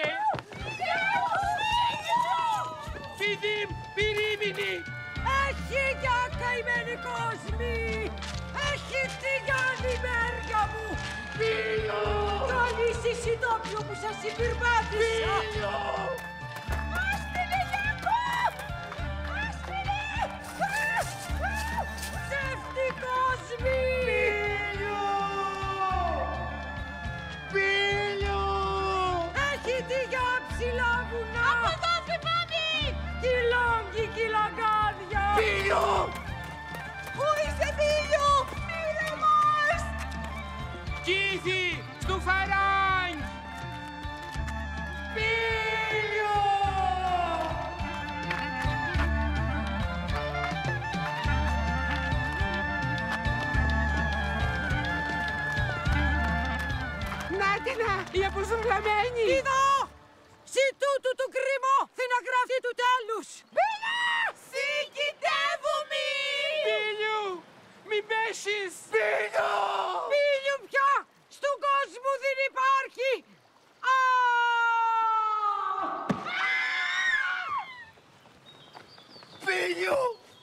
Φίδι, πυρήμινη! Έχει για καημένοι κόσμοι! Έχει Έχει τη καλημέρια μου! Πήλιο! Καλή συσιτόπιο που σας υπηρπάτησα! Πήλιο! Άστιλε, Γιάκο! Άστιλε! Ψεύτικος μη! Πήλιο! Πήλιο! Έχει τη για ψηλά βουνά! Από εδώ θυμάμαι! Κυλόγγι, κυλαγκάδια! Πήλιο! Πού είσαι, Πήλιο! Μίλε μας! Κήθη, στο φαράγγ! Πήλιο! Νάτινα, η αποστρολαμένη! Είδω! Συ τούτου του κρυμμό, την αγραφή του τέλους! Πήλιο! Συγκητεύουμε! Πήλιο, μη πέσεις! Πήλιο! Πήλιο πια! Στον κόσμο δεν υπάρχει! Α! Πήλιο!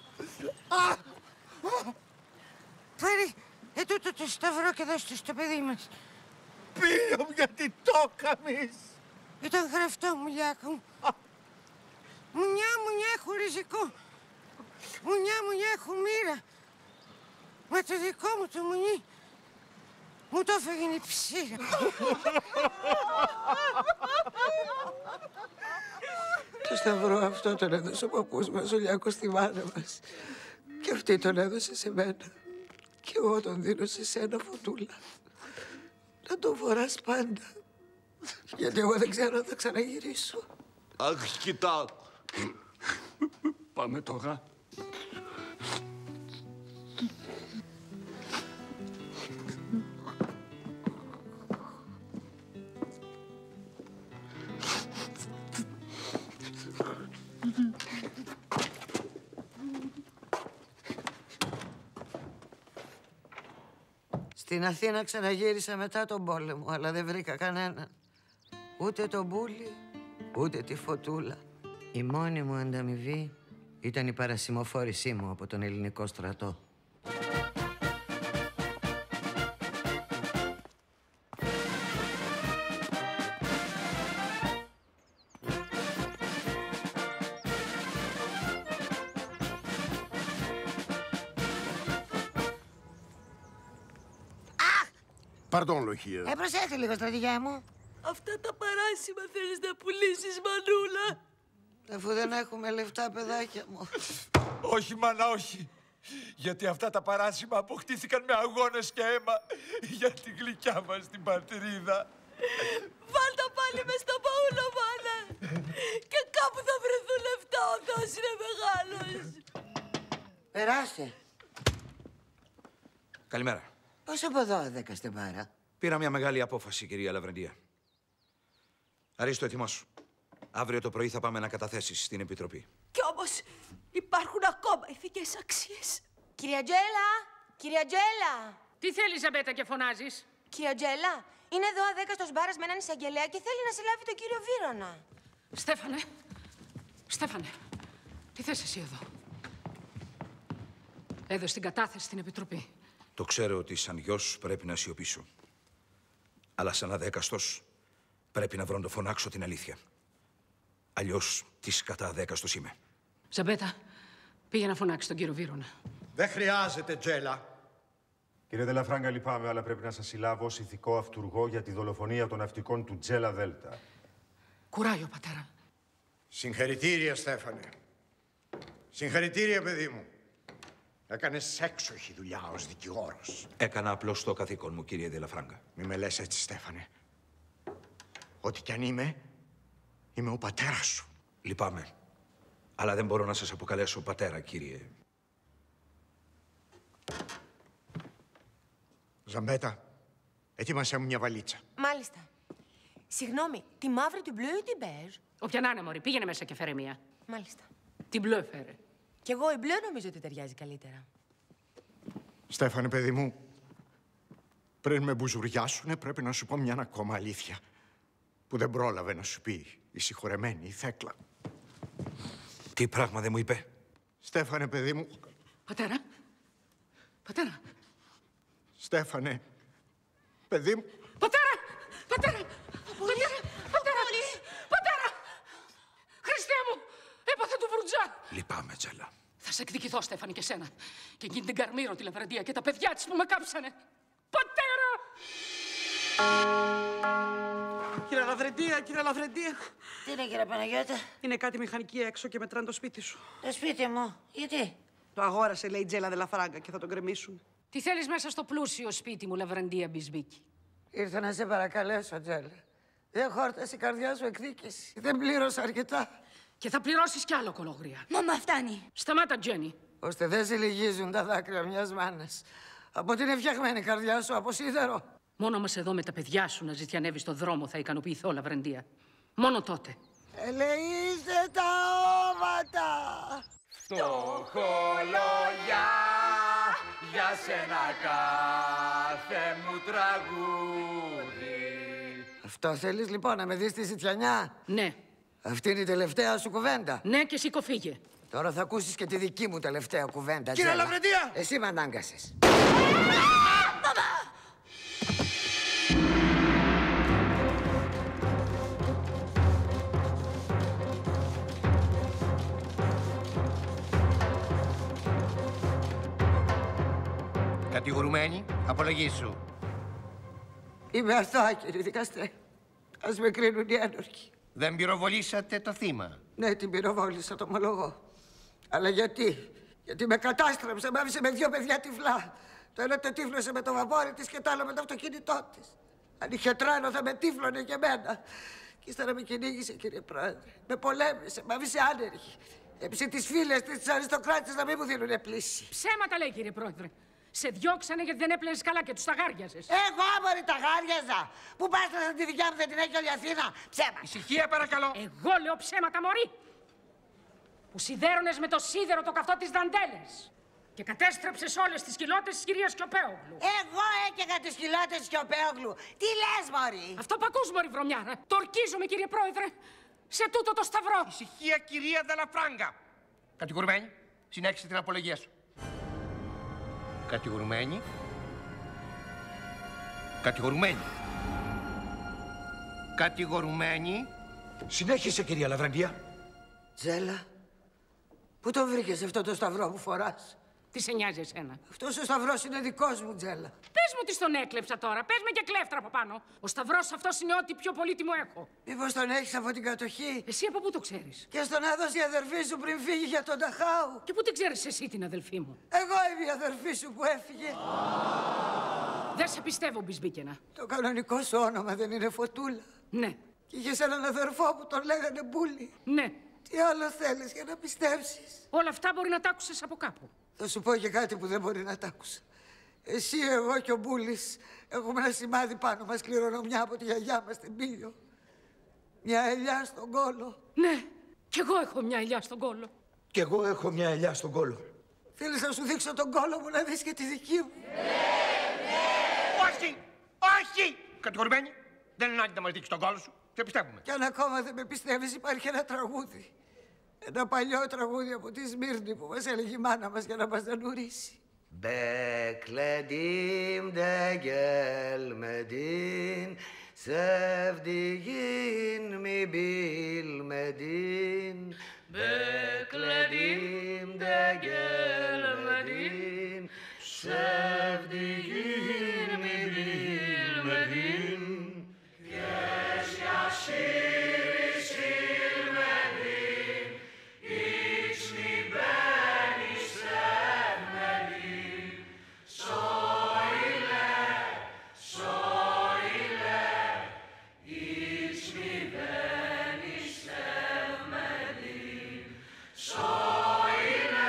Φέρει ε, τούτο το σταυρό και δώσ' το στο παιδί μας. Πήλιο, γιατί το έκαμες? Ήταν γραφτό μου, Λιάκο μου. Μουνιά, μουνιά, χωριζικό. Μουνιά, μουνιά, χουμήρα. Μα το δικό μου το μουνί μου το έφεγε η ψήρα. Το σταυρό αυτό τον έδωσε ο παππούς μας, ο Λιάκος, στη μάνα μας. Και αυτή τον έδωσε σε μένα. Και εγώ τον δίνω σε σένα, Φωτούλα. Να τον φοράς πάντα. Γιατί εγώ δεν ξέρω αν θα ξαναγυρίσω. Αχ, κοιτάω. Πάμε τώρα. Στην Αθήνα ξαναγύρισα μετά τον πόλεμο, αλλά δεν βρήκα κανέναν. Ούτε τον Μπούλη, ούτε τη Φωτούλα. Η μόνη μου ανταμοιβή ήταν η παρασημοφόρησή μου από τον ελληνικό στρατό. Pardon, Λοχεία. Ε, προσέχτε λίγο, στρατηγιά μου. Αυτά τα παράσημα θέλεις να πουλήσεις, Μανούλα. Αφού δεν έχουμε λεφτά, παιδάκια μου. Όχι, μάνα, όχι. Γιατί αυτά τα παράσημα αποκτήθηκαν με αγώνες και αίμα για τη γλυκιά μας την πατρίδα. Βάλ' τα πάλι μες στο παούλο, μάνα. Και κάπου θα βρεθούν λεφτά, ο Θεός είναι μεγάλος. Περάστε. Καλημέρα. Πώς από εδώ, δέκα στην Πάρα. Πήρα μια μεγάλη απόφαση, κυρία Λαβρεντία. Αρίστο, ετοιμάσου. Αύριο το πρωί θα πάμε να καταθέσεις στην Επιτροπή. Κι όμως υπάρχουν ακόμα ηθικές αξίες. Κυρία Τζέλα! Κυρία Τζέλα! Τι θέλεις, Ζαμπέτα, και φωνάζεις? Κυρία Τζέλα, είναι εδώ αδέκαστος Μπάρας με έναν εισαγγελέα και θέλει να συλλάβει τον κύριο Βύρωνα. Στέφανε, Στέφανε, τι θες εσύ εδώ? Έδωσε την κατάθεση στην Επιτροπή. Το ξέρω ότι σαν γιος πρέπει να σιωπήσω. Αλλά σαν αδέκαστος πρέπει να βρω να το φωνάξω την αλήθεια. Αλλιώς της κατά αδέκαστος είμαι. Ζαμπέτα, πήγε να φωνάξει τον κύριο Βύρωνα. Δεν χρειάζεται, Τζέλα. Κύριε Δελαφράγκα, λυπάμαι, αλλά πρέπει να σας συλλάβω ως ηθικό αυτουργό για τη δολοφονία των ναυτικών του Τζέλα Δέλτα. Κουράγιο, πατέρα. Συγχαρητήρια, Στέφανε. Συγχαρητήρια, παιδί μου. Έκανες έξοχη δουλειά ως δικηγόρος. Έκανα απλώς το καθήκον μου, κύριε Δελαφράγκα. Μη με λες έτσι, Στέφανε. Ό,τι κι αν είμαι, είμαι ο πατέρας σου. Λυπάμαι. Αλλά δεν μπορώ να σας αποκαλέσω πατέρα, κύριε. Ζαμπέτα, ετοίμασέ μου μια βαλίτσα. Μάλιστα. Συγγνώμη, τη μαύρη, την μπλε ή την μπέζ? Όποια να είναι, μωρή, πήγαινε μέσα και φέρε μία. Μάλιστα. Την μπλε φέρε. Κι εγώ η μπλε νομίζω ότι ταιριάζει καλύτερα. Στέφανε, παιδί μου, πριν με μπουζουριάσουνε, πρέπει να σου πω μια ακόμα αλήθεια που δεν πρόλαβε να σου πει η συγχωρεμένη, η Θέκλα. Τι πράγμα δεν μου είπε? Στέφανε, παιδί μου. Πατέρα, πατέρα, Στέφανε, παιδί μου. Πατέρα! Πατέρα! Πατέρα! Πατέρα! Πατέρα! Χριστέ μου! Έπαθε του βρουτζά! Λυπάμαι, Τζέλα. Θα σε εκδικηθώ, Στέφανη, και σένα. Και εκείνη την Καρμύρο, τη Λαβραντία και τα παιδιά της που με κάψανε. Πατέρα! Κύριε Λαβρεντία, κύριε Λαβρεντία. Τι είναι, κύριε Παναγιώτα? Είναι κάτι μηχανική έξω και μετράνε το σπίτι σου. Το σπίτι μου, γιατί? Το αγόρασε, λέει, η Τζέλα Δελαφράγκα και θα τον γκρεμίσουν. Τι θέλεις μέσα στο πλούσιο σπίτι μου, Λαβραντία Μπισμπίκη? Ήρθα να σε παρακαλέσω, Τζέλα. Δεν χόρτασε η καρδιά σου εκδίκηση. Δεν πλήρωσα αρκετά. Και θα πληρώσεις κι άλλο, κολογρία. Μαμά, φτάνει. Σταμάτα, Τζένι. Ώστε δεν σε λυγίζουν τα δάκρυα μιας μάνας. Από την φτιαγμένη καρδιά σου, από σίδερο. Μόνο μας εδώ με τα παιδιά σου να ζητιανεύεις στον δρόμο θα ικανοποιηθώ, Λαβραντία. Μόνο τότε. Ελεήστε τα όματα! Φτωχολογιά, για σένα κάθε μου τραγούδι. Αυτό θέλεις λοιπόν, να με δεις τη ζητιανιά? Ναι. Αυτή είναι η τελευταία σου κουβέντα? Ναι, και σήκω φύγε. Τώρα θα ακούσεις και τη δική μου τελευταία κουβέντα, Κύριε Τζέλα. Λαβρεντία! Εσύ με ανάγκασες. Κατηγορουμένη, απολογήσου. Είμαι αθώα, κύριε δικαστέ. Ας με κρίνουν οι ένορκοι. Δεν πυροβολήσατε το θύμα. Ναι, την πυροβόλησα, το ομολογώ. Αλλά γιατί? Γιατί με κατάστρεψε, με άφησε με δύο παιδιά τυφλά. Το ένα το τύφλωσε με το βαπόρι της και το άλλο με το αυτοκίνητό της. Αν είχε τρένο θα με τύφλωνε και εμένα. Και ύστερα με κυνήγησε, κύριε Πρόεδρε. Με πολέμησε, με άφησε άνεργη. Έπεισε τις φίλες της, τις αριστοκράτες να μην μου δίνουνε πλήση. Ψέματα λέει, κύριε Πρόεδρε. Σε διώξανε γιατί δεν έπλαινες καλά και τους τα γάριαζες. Εγώ, μωρή, τα γάριαζα. Πού πας να τη δικιά μου, δεν την έχει όλη η Αθήνα. Ψέμα. Ησυχία, παρακαλώ. Εγώ λέω ψέματα, μωρή. Που σιδέρωνες με το σίδερο το καυτό της δαντέλες. Και κατέστρεψες όλες τις κοιλώτες της κυρίας Κιοπέογλου. Εγώ έκαιγα τις κοιλώτες της Κιοπέογλου. Τι λες, μωρή? Αυτό που ακούς, μωρή βρωμιάρα. Το ορκίζομαι, κύριε Πρόεδρε. Σε τούτο το σταυρό. Ησυχία, κυρία Δελαφράγκα. Κατηγορουμένη, συνέχισε την απολογία σου. Κατηγορουμένη. Κατηγορουμένη. Κατηγορουμένη. Συνέχισε, κυρία Λαβραντία. Τζέλα, πού το βρήκες αυτό το σταυρό που φοράς? Τι σε νοιάζει εσένα? Αυτός ο σταυρός είναι δικός μου, Τζέλα. Πες μου τι στον έκλεψα τώρα. Πες με και κλέφτρα από πάνω. Ο σταυρός αυτός είναι ό,τι πιο πολύτιμο έχω. Μήπως τον έχεις από την κατοχή? Εσύ από πού το ξέρεις? Και στον έδωσε η αδερφή σου πριν φύγει για τον Ταχάου. Και πού την ξέρεις εσύ την αδελφή μου? Εγώ είμαι η αδερφή σου που έφυγε. Δεν σε πιστεύω, Μπισμπίκαινα. Το κανονικό σου όνομα δεν είναι Φωτούλα? Ναι. Και είχες έναν αδερφό που τον λέγανε Μπούλη. Ναι. Τι άλλο θέλεις για να πιστέψεις? Όλα αυτά μπορεί να τα άκουσες από κάπου. Θα σου πω και κάτι που δεν μπορεί να τ' άκουσα. Εσύ, εγώ και ο Μπούλης έχουμε ένα σημάδι πάνω μας, κληρονομιά από τη γιαγιά μας στην Πήλιο. Μια ελιά στον κόλο. Ναι, κι εγώ έχω μια ελιά στον κόλο. Κι εγώ έχω μια ελιά στον κόλο. Θέλεις να σου δείξω τον κόλο μου να δεις και τη δική μου? Ναι, ναι. Όχι, όχι. Κατηγορουμένη, δεν είναι ανάγκη να μας δείξεις τον κόλο σου. Σε πιστεύουμε. Κι αν ακόμα δεν με πιστεύεις, υπάρχει ένα τραγούδι. Ένα παλιό τραγούδι από τη Σμύρνη που μας έλεγε η μάνα μας για να μας δανουρίσει. Bekledim de gelmedin, sevdiğin mi bilmedin? Bekledim de gelmedin, sevdiğin mi bilmedin? Geç yaşını silmedin, hiç mi beni sevmedin? Söyle, söyle, hiç mi beni sevmedin? Söyle,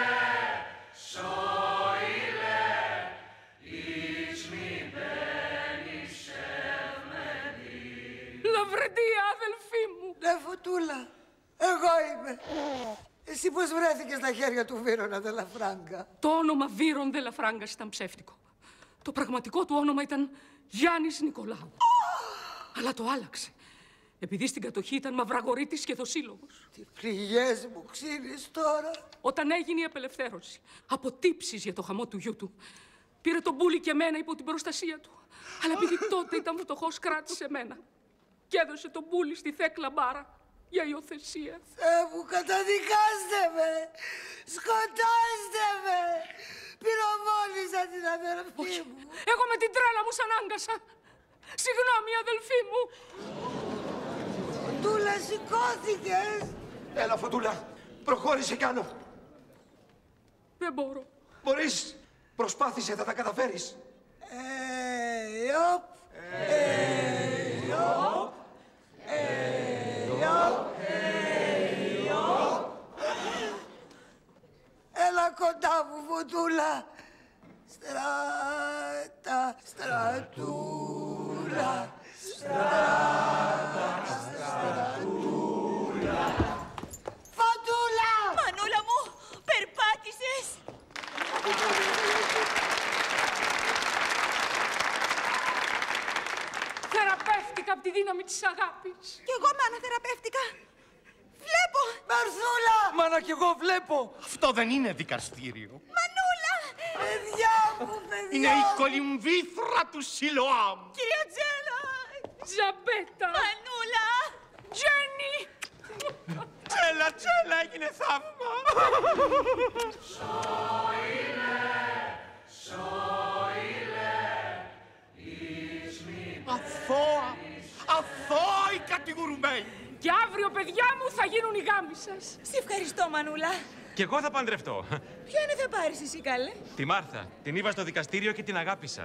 söyle, hiç mi beni sevmedin? Λαβρεντία, αδελφή μου. Ναι, Φωτούλα, εγώ είμαι. Εσύ πώς βρέθηκες στα χέρια του Βίρονα Δελαφράγκα? Το όνομα Βίρον Δελαφράγκας ήταν ψεύτικο. Το πραγματικό του όνομα ήταν Γιάννης Νικολάου. Αλλά το άλλαξε. Επειδή στην κατοχή ήταν μαυραγορείτης και δοσύλλογος. Τι πληγές μου ξύνεις τώρα. Όταν έγινε η απελευθέρωση από τύψεις για το χαμό του γιού του, Πήρε τον Μπούλη και εμένα υπό την προστασία του. Αλλά επειδή τότε ήταν φτωχός, κράτησε εμένα. Και έδωσε τον Μπούλη στη Θέκλα Μπάρα για υιοθεσία. Θεέ μου, καταδικάστε με! Σκοτάστε με! Πυροβόλησα την αδερφή μου. Εγώ με την τρέλα μου σ' ανάγκασα. Συγγνώμη, αδελφή μου. Φωτούλα, σηκώθηκες. Έλα, Φωτούλα. Προχώρησε κι άλλο. Δεν μπορώ. Μπορείς. Προσπάθησε, θα τα καταφέρεις. Ε, οπ. Ε, οπ. Ε, οπ. Ε, οπ. Έλα κοντά μου, Φωτούλα. Στράτα, στρατούλα. Στράτα, στρατούλα. Φωτούλα! Μανούλα μου, περπάτησες. Θεραπεύτηκα από τη δύναμη της αγάπης. Κι εγώ, μάνα, θεραπεύτηκα. Βλέπω. Μαρθούλα! Μάνα, κι εγώ βλέπω. Αυτό δεν είναι δικαστήριο. Μανούλα! Παιδιά μου, παιδιά! Είναι η κολυμβήθρα του Σιλοάμ. Κυρία Τζέλα! Ζαμπέτα! Μανούλα! Τζένι! Τζέλα, Τζέλα, έγινε θαύμα. Αθώα, αθώοι κατηγορουμένοι. Και αύριο, παιδιά μου, θα γίνουν οι γάμοι σας. Σε ευχαριστώ, Μανούλα. Κι εγώ θα παντρευτώ. Ποιον θα πάρεις εσύ, καλέ? Τη Μάρθα. Την είδα στο δικαστήριο και την αγάπησα.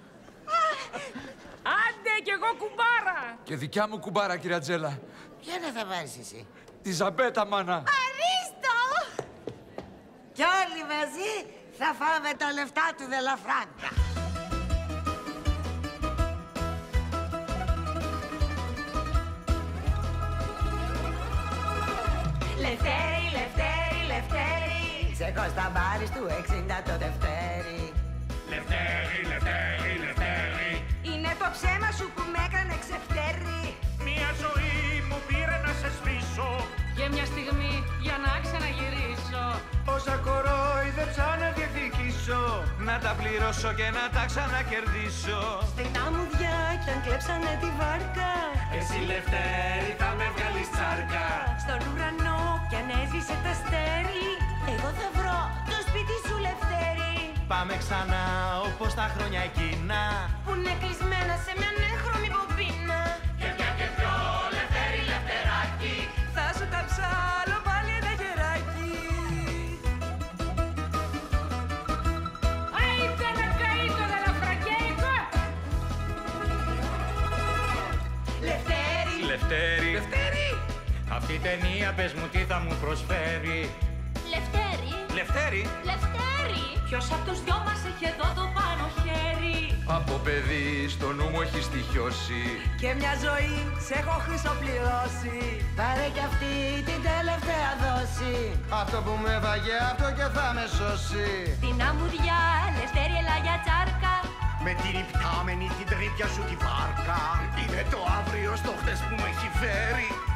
Άντε, κι εγώ κουμπάρα. Και δικιά μου κουμπάρα, κυρία Τζέλα. Ποιον θα πάρεις εσύ? Τη Ζαμπέτα, μάνα. Αρίστο! Κι όλοι μαζί θα φάμε τα λεφτά του Δελαφράγκα. Λευτέρη, Λευτέρη, Λευτέρη. Σε κοσταμπάρις του εξήντα το Δευτέρι. Λευτέρη, Λευτέρη, Λευτέρη. Είναι το ψέμα σου που με έκανε ξεφτέρι. Μια ζωή μου πήρε να σε σβήσω. Και μια στιγμή για να ξαναγυρίσω. Όσα κορόιδεψα να διεκδικήσω, να τα πληρώσω και να τα ξανακερδίσω. Στην άμμουδια κι αν κλέψανε τη βάρκα, Εσύ Λευτέρη θα με βγάλεις τσάρκα. Στον ουρανό κι αν έζησε τα αστέρι, εγώ θα βρω το σπίτι σου, Λευτέρη. Πάμε ξανά όπως τα χρόνια εκείνα, Που είναι κλεισμένα σε μια νέχρωμη πομπίνα. και πια και δυο Λευτέρη, Λευτεράκι. Θα σου τα ψάλω πάλι ένα γεράκι. Άιτε να καεί το δελαφραγκέικο. Λευτέρη! Λευτέρη. Λευτέρη! Αυτή η ταινία, πες μου τι θα μου προσφέρει. Λευτέρη! Λευτέρη. Λευτέρη! Ποιος απ' τους δυο μας έχει εδώ το πάνω χέρι? Από παιδί στο νου μου έχει στοιχειώσει. και μια ζωή σε έχω χρυσοπληρώσει. Πάρε κι αυτή την τελευταία δόση. Αυτό που με βαγε αυτό και θα με σώσει. Την αμμουδιά, Λευτέρη, έλα για τσάρκα. Με την υπτάμενη την τρύπια σου τη βάρκα. Είναι το αύριο στο χτες που με έχει φέρει.